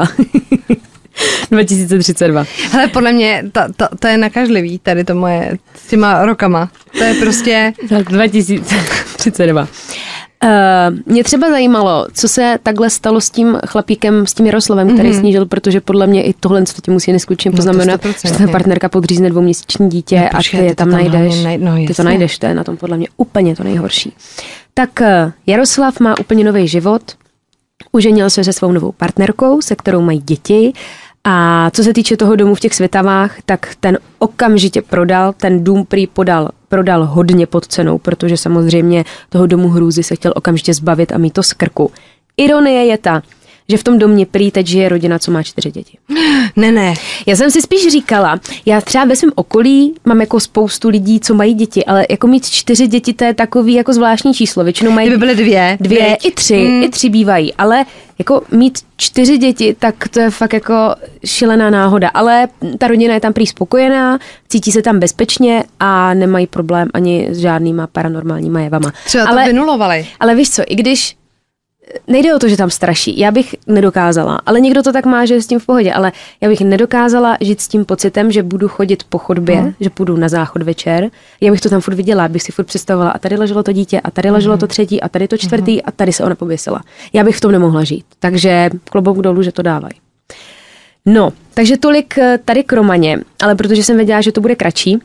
2032. Hele, podle mě to je nakažlivý, tady to moje s těma rokama. To je prostě... 2032. Mě třeba zajímalo, co se takhle stalo s tím chlapíkem, s tím Jaroslavem, který snížil, protože podle mě i tohle to ti musí neskutečně poznamenat, že ta partnerka podřízne 2měsíční dítě a ty je tam najdeš. Ty to najdeš, to je na tom podle mě úplně to nejhorší. Tak Jaroslav má úplně nový život, uženil se svou novou partnerkou, se kterou mají děti. A co se týče toho domu v těch Svitavách, tak ten okamžitě prodal, ten dům prý prodal hodně pod cenou, protože samozřejmě toho domu hrůzy se chtěl okamžitě zbavit a mít to z krku. Ironie je ta, že v tom domě prý teď žije rodina, co má 4 děti. Ne. Já jsem si spíš říkala, já třeba ve svém okolí mám jako spoustu lidí, co mají děti, ale jako mít 4 děti, to je takový jako zvláštní číslo. Většinou mají Kdyby byly dvě i tři bývají, ale jako mít 4 děti, tak to je fakt jako šílená náhoda. Ale ta rodina je tam prý spokojená, cítí se tam bezpečně a nemají problém ani s žádnýma paranormálníma jevama. Třeba to vynulovali. Ale víš co, i když nejde o to, že tam straší. Já bych nedokázala, ale někdo to tak má, že je s tím v pohodě, ale já bych nedokázala žít s tím pocitem, že budu chodit po chodbě, že půjdu na záchod večer. Já bych to tam furt viděla, bych si furt představovala a tady leželo to dítě a tady leželo to třetí a tady to čtvrtý a tady se ona pověsila. Já bych v tom nemohla žít, takže klobouk dolů, že to dávají. No, takže tolik tady k Romaně, ale protože jsem věděla, že to bude kratší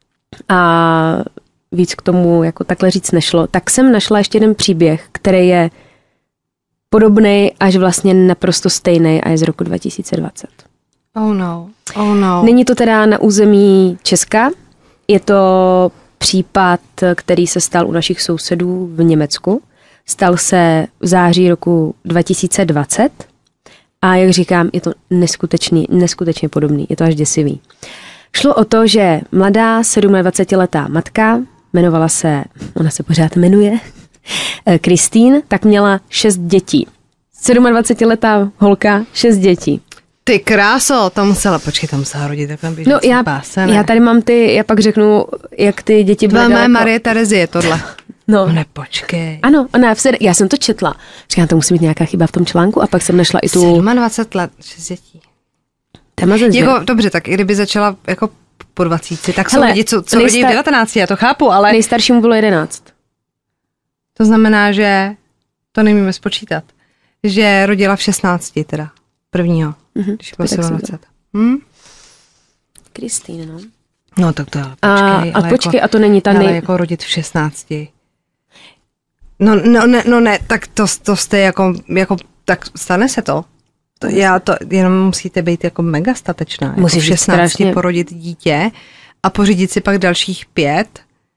a víc k tomu jako takhle říct nešlo, tak jsem našla ještě jeden příběh, který je podobnej až vlastně naprosto stejný a je z roku 2020. Oh no. Není to teda na území Česka, je to případ, který se stal u našich sousedů v Německu. Stal se v září roku 2020 a jak říkám, je to neskutečně podobný, je to až děsivý. Šlo o to, že mladá 27letá matka, ona se pořád jmenuje, Kristýn, tak měla 6 dětí. 27letá holka, 6 dětí. Ty kráso, tam musela rodit takhle běžící páse, ne? Já tady mám já pak řeknu, jak ty děti byly daleko. Marie Terezie, tohle. No. Ne, počkej. Ano, já jsem to četla. Říkám, to musí být nějaká chyba v tom článku a pak jsem našla i tu... 27 let, 6 dětí. Dobře, tak i kdyby začala jako po 20, tak jsou lidi, co rodí v 19, já to chápu, ale... Nejstaršímu bylo 11. To znamená, že to nemíme spočítat. Že rodila v 16 teda. Prvního. Když bylo 17. Kristýn, no. No tak to počkej, a to není ta jako rodit v 16. No ne, tak to jste jako tak stane se to. Jenom musíte být jako mega statečná. Musíš jako v 16 strašně porodit dítě a pořídit si pak dalších 5.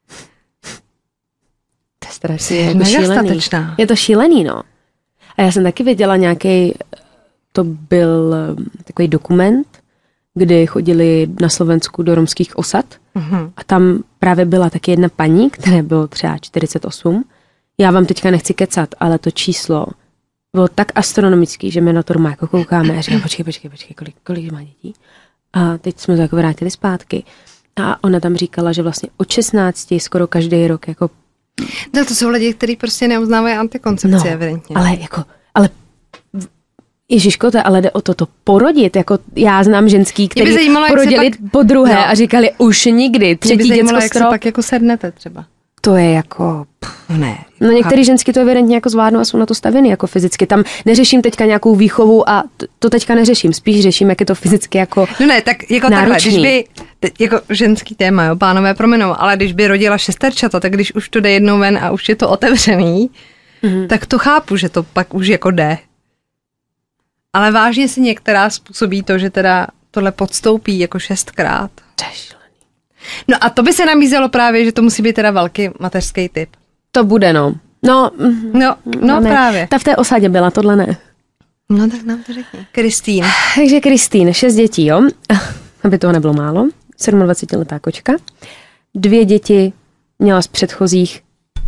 To je strašně jako šílený. Je to šílený, no. A já jsem taky viděla to byl takový dokument, kdy chodili na Slovensku do romských osad a tam právě byla taky jedna paní, které bylo třeba 48. Já vám teďka nechci kecat, ale to číslo bylo tak astronomický, že my na to doma jako koukáme a říkám, počkej, kolik má dětí? A teď jsme to jako vrátili zpátky. A ona tam říkala, že vlastně od 16 skoro každý rok jako... No to jsou lidi, kteří prostě neuznávají antikoncepci, evidentně. Ale Ježiško, ale jde o to porodit, jako já znám ženský, který porodili po druhé a říkali už nikdy, třetí děcko strop. Jak se pak jako sednete třeba. To je jako... Ne. No některý ženský to evidentně jako zvládnou a jsou na to stavěny jako fyzicky. Tam neřeším teďka nějakou výchovu a to teďka neřeším. Spíš řeším, jak je to fyzicky jako tak jako takhle, když by, jako ženský téma, jo, pánové prominou, ale když by rodila šesterčata, tak když už to jde jednou ven a už je to otevřený, tak to chápu, že to pak už jako jde. Ale vážně si některá způsobí to, že teda tohle podstoupí jako 6krát. No a to by se namízelo právě, že to musí být teda velký mateřský typ. To bude, no. No právě. Ta v té osadě byla, tohle ne. No tak nám to řekni. Kristýn. Takže Kristýn, 6 dětí, jo. Aby toho nebylo málo. 27letá kočka. 2 děti měla z předchozích...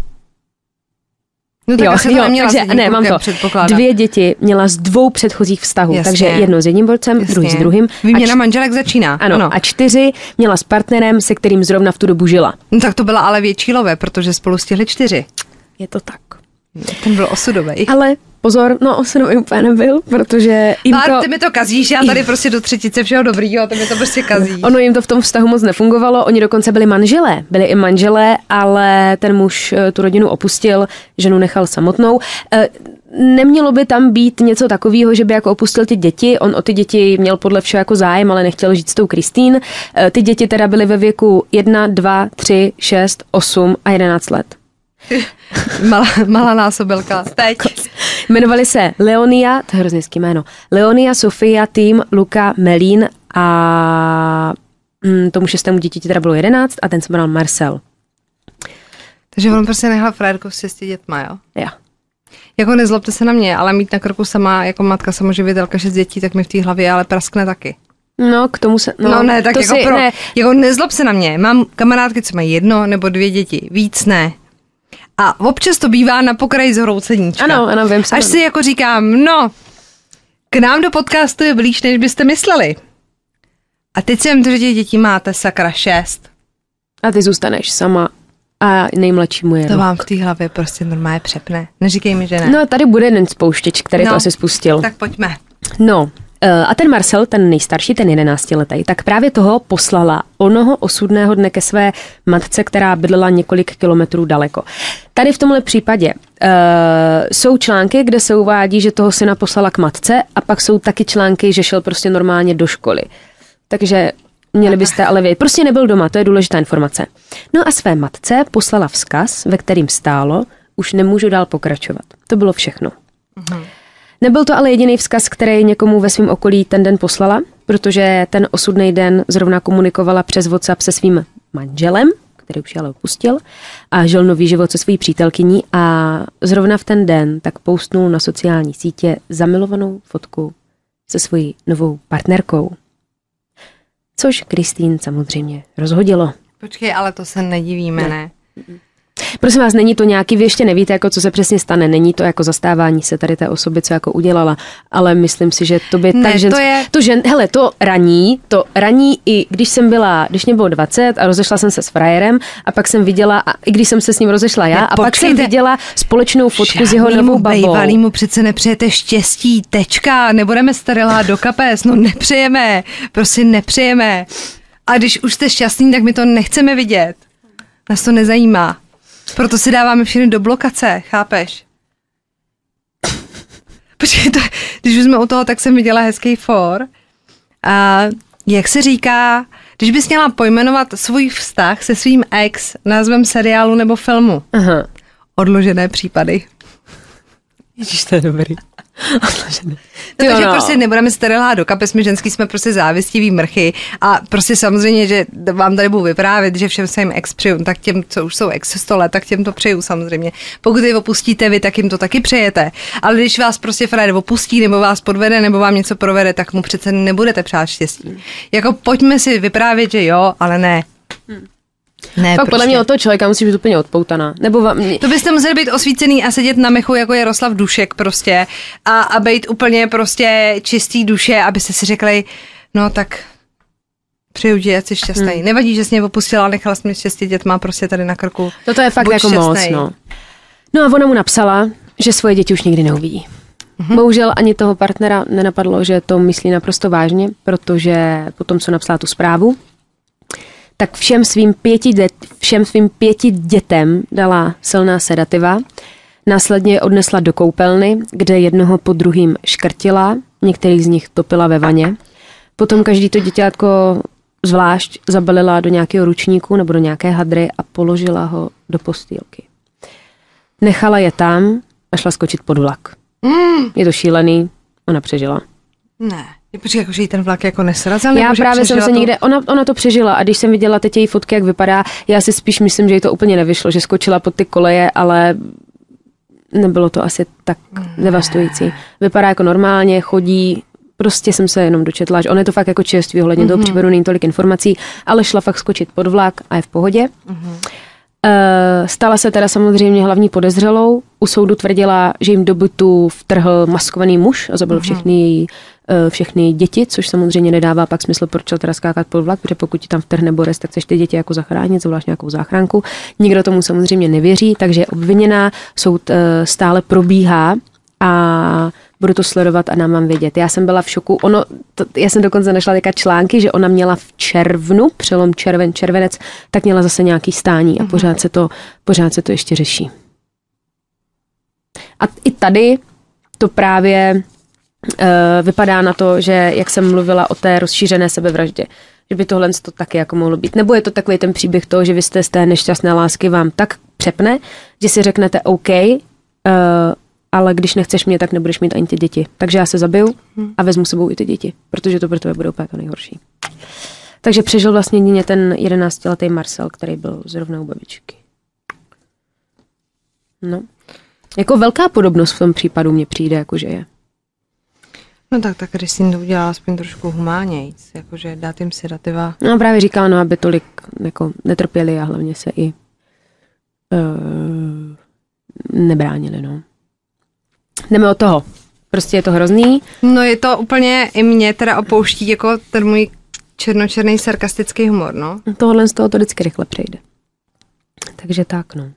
No tak asi to neměla takže, ne, mám to. 2 děti měla z 2 předchozích vztahů, takže jedno s jedním borcem, druhý s druhým. Výměna manželek začíná. Ano. A 4 měla s partnerem, se kterým zrovna v tu dobu žila. No tak to byla ale větší love, protože spolu stihli 4. Je to tak. Ten byl osudový. Ale pozor, osudový úplně nebyl, protože jim ty mi to kazíš, já tady prostě do třetice všeho dobrýho a ty mi to prostě kazíš. Ono jim to v tom vztahu moc nefungovalo, oni dokonce byli i manželé, ale ten muž tu rodinu opustil, ženu nechal samotnou. Nemělo by tam být něco takového, že by jako opustil ty děti, on o ty děti měl podle všeho jako zájem, ale nechtěl žít s tou Kristýn. Ty děti teda byly ve věku 1, 2, 3, 6, 8 a 11 let. Malá násobelka. Teď. Jmenovali se Leonia, to je hrozně hezký jméno, Leonia, Sofia, Tim, Luka, Melín a tomu 6. dítěti teda bylo 11 a ten se jmenoval Marcel. Takže on prostě nechal frérku s 6 dětma, jo? Jo. Jako nezlobte se na mě, ale mít na krku sama jako matka samoživitelka 6 dětí, tak mi v té hlavě ale praskne taky. No, k tomu se... No ne, tak jako jako nezlob se na mě. Mám kamarádky, co mají 1 nebo 2 děti, víc ne. A občas to bývá na pokraji zhrouceníčka. Ano, vím se. Až si jako říkám, no, k nám do podcastu je blíž, než byste mysleli. A teď jsem to, že těch dětí máte sakra 6. A ty zůstaneš sama a nejmladšímu je To rok. vám v té hlavě prostě normálně přepne. Neříkej mi, že ne. No, tady bude jeden spouštěč, který to asi spustil. Tak pojďme. No, a ten Marcel, ten nejstarší, ten 11letý, tak právě toho poslala onoho osudného dne ke své matce, která bydlela několik kilometrů daleko. Tady v tomhle případě jsou články, kde se uvádí, že toho syna poslala k matce, a pak jsou taky články, že šel prostě normálně do školy. Takže měli byste ale vědět. Prostě nebyl doma, to je důležitá informace. No a své matce poslala vzkaz, ve kterým stálo, už nemůžu dál pokračovat. To bylo všechno. Mhm. Nebyl to ale jediný vzkaz, který někomu ve svém okolí ten den poslala, protože ten osudný den zrovna komunikovala přes WhatsApp se svým manželem, který už ale opustil, a žil nový život se svojí přítelkyní, a zrovna v ten den tak postnul na sociální sítě zamilovanou fotku se svojí novou partnerkou. Což Kristýn samozřejmě rozhodilo. Počkej, ale to se nedivíme, ne? Prosím vás, není to nějaký, vy ještě nevíte, jako co se přesně stane, není to jako zastávání se tady té osoby, co jako udělala, ale myslím si, že to by ne, tak to raní i když mě bylo 20 a rozešla jsem se s frajerem, a pak jsem viděla, a i když jsem se s ním rozešla já, a pak jsem viděla společnou fotku s jeho novou babou. Bejvalýmu přece nepřejete štěstí, tečka, nebudeme se tady lhát do kapes, no nepřejeme, prostě nepřejeme. A když už jste šťastný, tak my to nechceme vidět. Nás to nezajímá. Proto si dáváme všechny do blokace, chápeš? Počkej, když už jsme u toho, tak jsem viděla hezký for. A jak se říká, když bys měla pojmenovat svůj vztah se svým ex názvem seriálu nebo filmu. Aha. Odložené případy. Ježiš, to je dobrý. Odložené. No, takže prostě nebudeme se tady lhát do kapes, my ženský jsme prostě závistiví mrchy, a prostě samozřejmě, že vám tady budu vyprávět, že všem svým ex přeju, tak těm, co už jsou ex 100 let, tak těm to přeju samozřejmě. Pokud je opustíte vy, tak jim to taky přejete. Ale když vás prostě frajer opustí, nebo vás podvede, nebo vám něco provede, tak mu přece nebudete přát štěstí. Jako pojďme si vyprávět, že jo, ale ne. Ne, pak prostě. Podle mě od toho člověka musí být úplně odpoutaná. Nebo to byste museli být osvícený a sedět na mechu jako Jaroslav Dušek prostě a být úplně prostě čistý duše, abyste si řekli, no tak přeju ti, ať jsi šťastný. Nevadí, že jsi mě opustila, nechala jsi mě štěstí, dětma prostě tady na krku. Toto je fakt jako šťastnej. Moc, no. No a ona mu napsala, že svoje děti už nikdy neuvidí. Bohužel ani toho partnera nenapadlo, že to myslí naprosto vážně, protože potom, co napsala tu zprávu, tak všem svým 5 dětem dala silná sedativa. Následně je odnesla do koupelny, kde jednoho po druhým škrtila, některých z nich topila ve vaně. Potom každý to děťátko zvlášť zabalila do nějakého ručníku nebo do nějaké hadry a položila ho do postýlky. Nechala je tam a šla skočit pod vlak. Je to šílený, ona přežila. Ne. Počkej, jakože jí ten vlak jako nesrazil? Já právě jsem se někde, ona to přežila, a když jsem viděla teď její fotky, jak vypadá, já si spíš myslím, že jí to úplně nevyšlo, že skočila pod ty koleje, ale nebylo to asi tak devastující. Vypadá jako normálně, chodí, prostě jsem se jenom dočetla, že on je to fakt jako čerstvý, ohledně toho případu není tolik informací, ale šla fakt skočit pod vlak a je v pohodě. Stala se teda samozřejmě hlavní podezřelou. U soudu tvrdila, že jim do bytu vtrhl maskovaný muž a zabil všechny děti, což samozřejmě nedává pak smysl, proč šel teda skákat pod vlak, protože pokud ti tam vtrhne Boris, tak chceš ty děti jako zachránit, zvlášť nějakou záchranku. Nikdo tomu samozřejmě nevěří, takže je obviněná, soud stále probíhá a budu to sledovat a dám vám vědět. Já jsem byla v šoku. Já jsem dokonce našla teďka články, že ona měla v červnu, přelom červenec, tak měla zase nějaký stání a pořád se to ještě řeší. A i tady to právě vypadá na to, že jak jsem mluvila o té rozšířené sebevraždě, že by tohle to taky jako mohlo být. Nebo je to takový ten příběh toho, že vy jste z té nešťastné lásky vám tak přepne, že si řeknete OK, ale když nechceš mě, tak nebudeš mít ani ty děti. Takže já se zabiju a vezmu sebou i ty děti, protože to pro tebe bude úplně to nejhorší. Takže přežil vlastně jedině ten 11letý Marcel, který byl zrovna u babičky. No. Jako velká podobnost v tom případu mně přijde, jakože je. No tak Kristýn to udělala aspoň trošku humánnějc, jakože dát jim sedativa. No právě říkala, no, aby tolik jako netrpěli a hlavně se i nebránili, no. Jdeme od toho. Prostě je to hrozný. No je to úplně, i mě teda opouští jako ten můj černočerný sarkastický humor, no. Tohle z toho to vždycky rychle přejde. Takže tak, no.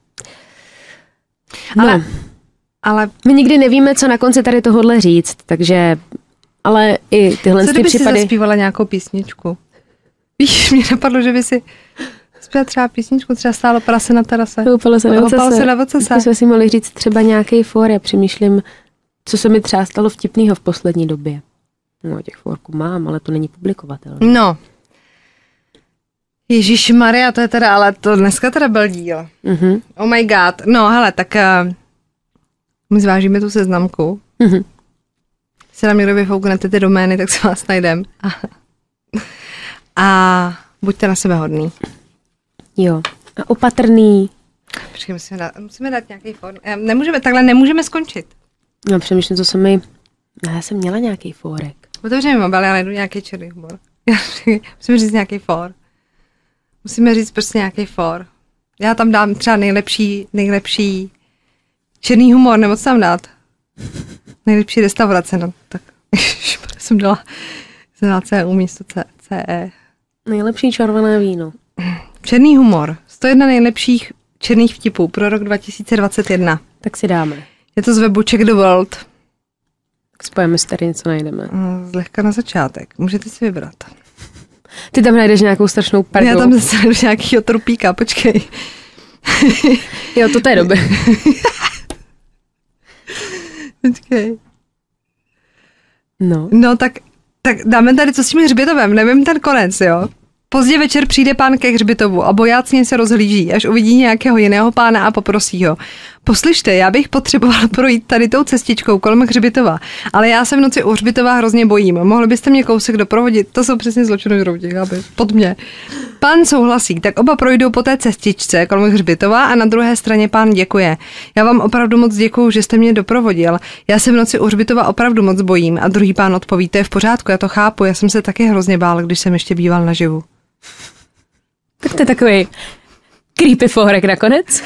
Ale my nikdy nevíme, co na konci tady tohodle říct, takže, ale i tyhle co kdyby případy... si zaspívala nějakou písničku? Víš, mě napadlo, že by si zpěla třeba písničku, třeba Stálo prase na terase. Houpalo se na ocase. My jsme si mohli říct třeba nějaký fór, já přemýšlím, co se mi třeba stalo vtipného v poslední době. No, těch fórků mám, ale to není publikovatelné. No. Ježišmarja, to je teda, ale to dneska teda byl díl. Mm-hmm. Oh my god. No, hele, tak my zvážíme tu seznamku. Mm-hmm. Se nám někdo vyfouknete ty domény, tak se vás najdem. A buďte na sebe hodný. Jo. A opatrný. Počkej, musíme dát nějaký fór. Nemůžeme skončit. No, přemýšlím, co jsem mi... Já jsem měla nějaký fórek. Otevřeme mobil, já najdu nějaký černý humor. Musíme říct nějaký fór. Musíme říct prostě nějaký fór. Já tam dám třeba nejlepší černý humor, nebo co tam dát? Nejlepší restaurace, no tak jsem dala CU místo CE. Nejlepší červené víno. Černý humor. 101 nejlepších černých vtipů pro rok 2021. Tak si dáme. Je to z webu Check the World. Tak spojeme si tady něco najdeme. Zlehka na začátek. Můžete si vybrat. Ty tam najdeš nějakou strašnou perdu. Já tam zase najdu nějakýho trupíka, počkej. Jo, to je dobré. Počkej. No, tak dáme tady, co s tím hřbitovem, nevím ten konec, jo. Pozdě večer přijde pán ke hřbitovu a bojácně se rozhlíží, až uvidí nějakého jiného pána a poprosí ho. Poslyšte, já bych potřeboval projít tady tou cestičkou kolem hřbitova, ale já se v noci u hřbitova hrozně bojím. Mohli byste mě kousek doprovodit? To jsou přesně zločiny žrouti, chápeš? Pod mě. Pán souhlasí, tak oba projdou po té cestičce kolem hřbitova a na druhé straně pán děkuje. Já vám opravdu moc děkuju, že jste mě doprovodil. Já se v noci u hřbitova opravdu moc bojím. A druhý pán odpoví, to je v pořádku, já to chápu, já jsem se taky hrozně bál, když jsem ještě býval naživu. Tak to je takový creepy fórek nakonec.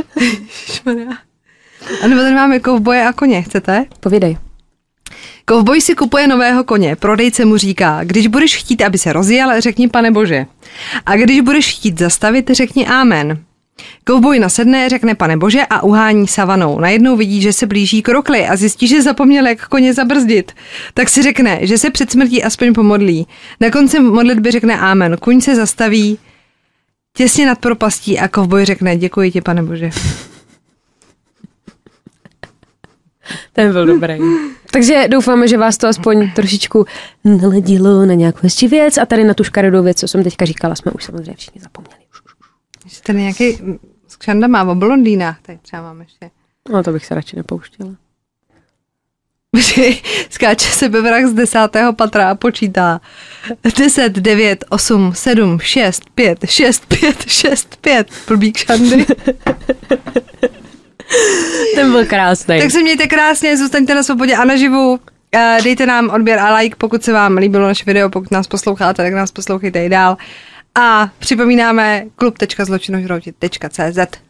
A nebo tady máme kovboje a koně, chcete? Povídej. Kovboj si kupuje nového koně, prodejce mu říká, když budeš chtít, aby se rozjel, řekni Pane Bože. A když budeš chtít zastavit, řekni Amen. Kovboj nasedne, řekne Pane Bože a uhání savanou. Najednou vidí, že se blíží krokli a zjistí, že zapomněl, jak koně zabrzdit. Tak si řekne, že se před smrtí aspoň pomodlí. Na konci modlitby řekne Amen. Kuň se zastaví těsně nad propastí a kovboj řekne, děkuji ti, Pane Bože. Ten byl dobrý. Takže doufáme, že vás to aspoň trošičku naladilo na nějakou hezčí věc a tady na tu škaredou věc, co jsem teďka říkala, jsme už samozřejmě všichni zapomněli. Ještě tady nějaký skřanda má o blondýnách, tady třeba mám ještě. No to bych se radši nepouštěla. Skáče se bevrach z 10. patra a počítá 10, 9, 8, 7, 6, 5, 6, 5, 6, 5. Blbík šandy. Ten byl krásný. Tak se mějte krásně, zůstaňte na svobodě a naživu. Dejte nám odběr a like, pokud se vám líbilo naše video, pokud nás posloucháte, tak nás poslouchejte i dál. A připomínáme klub.zločinožrouti.cz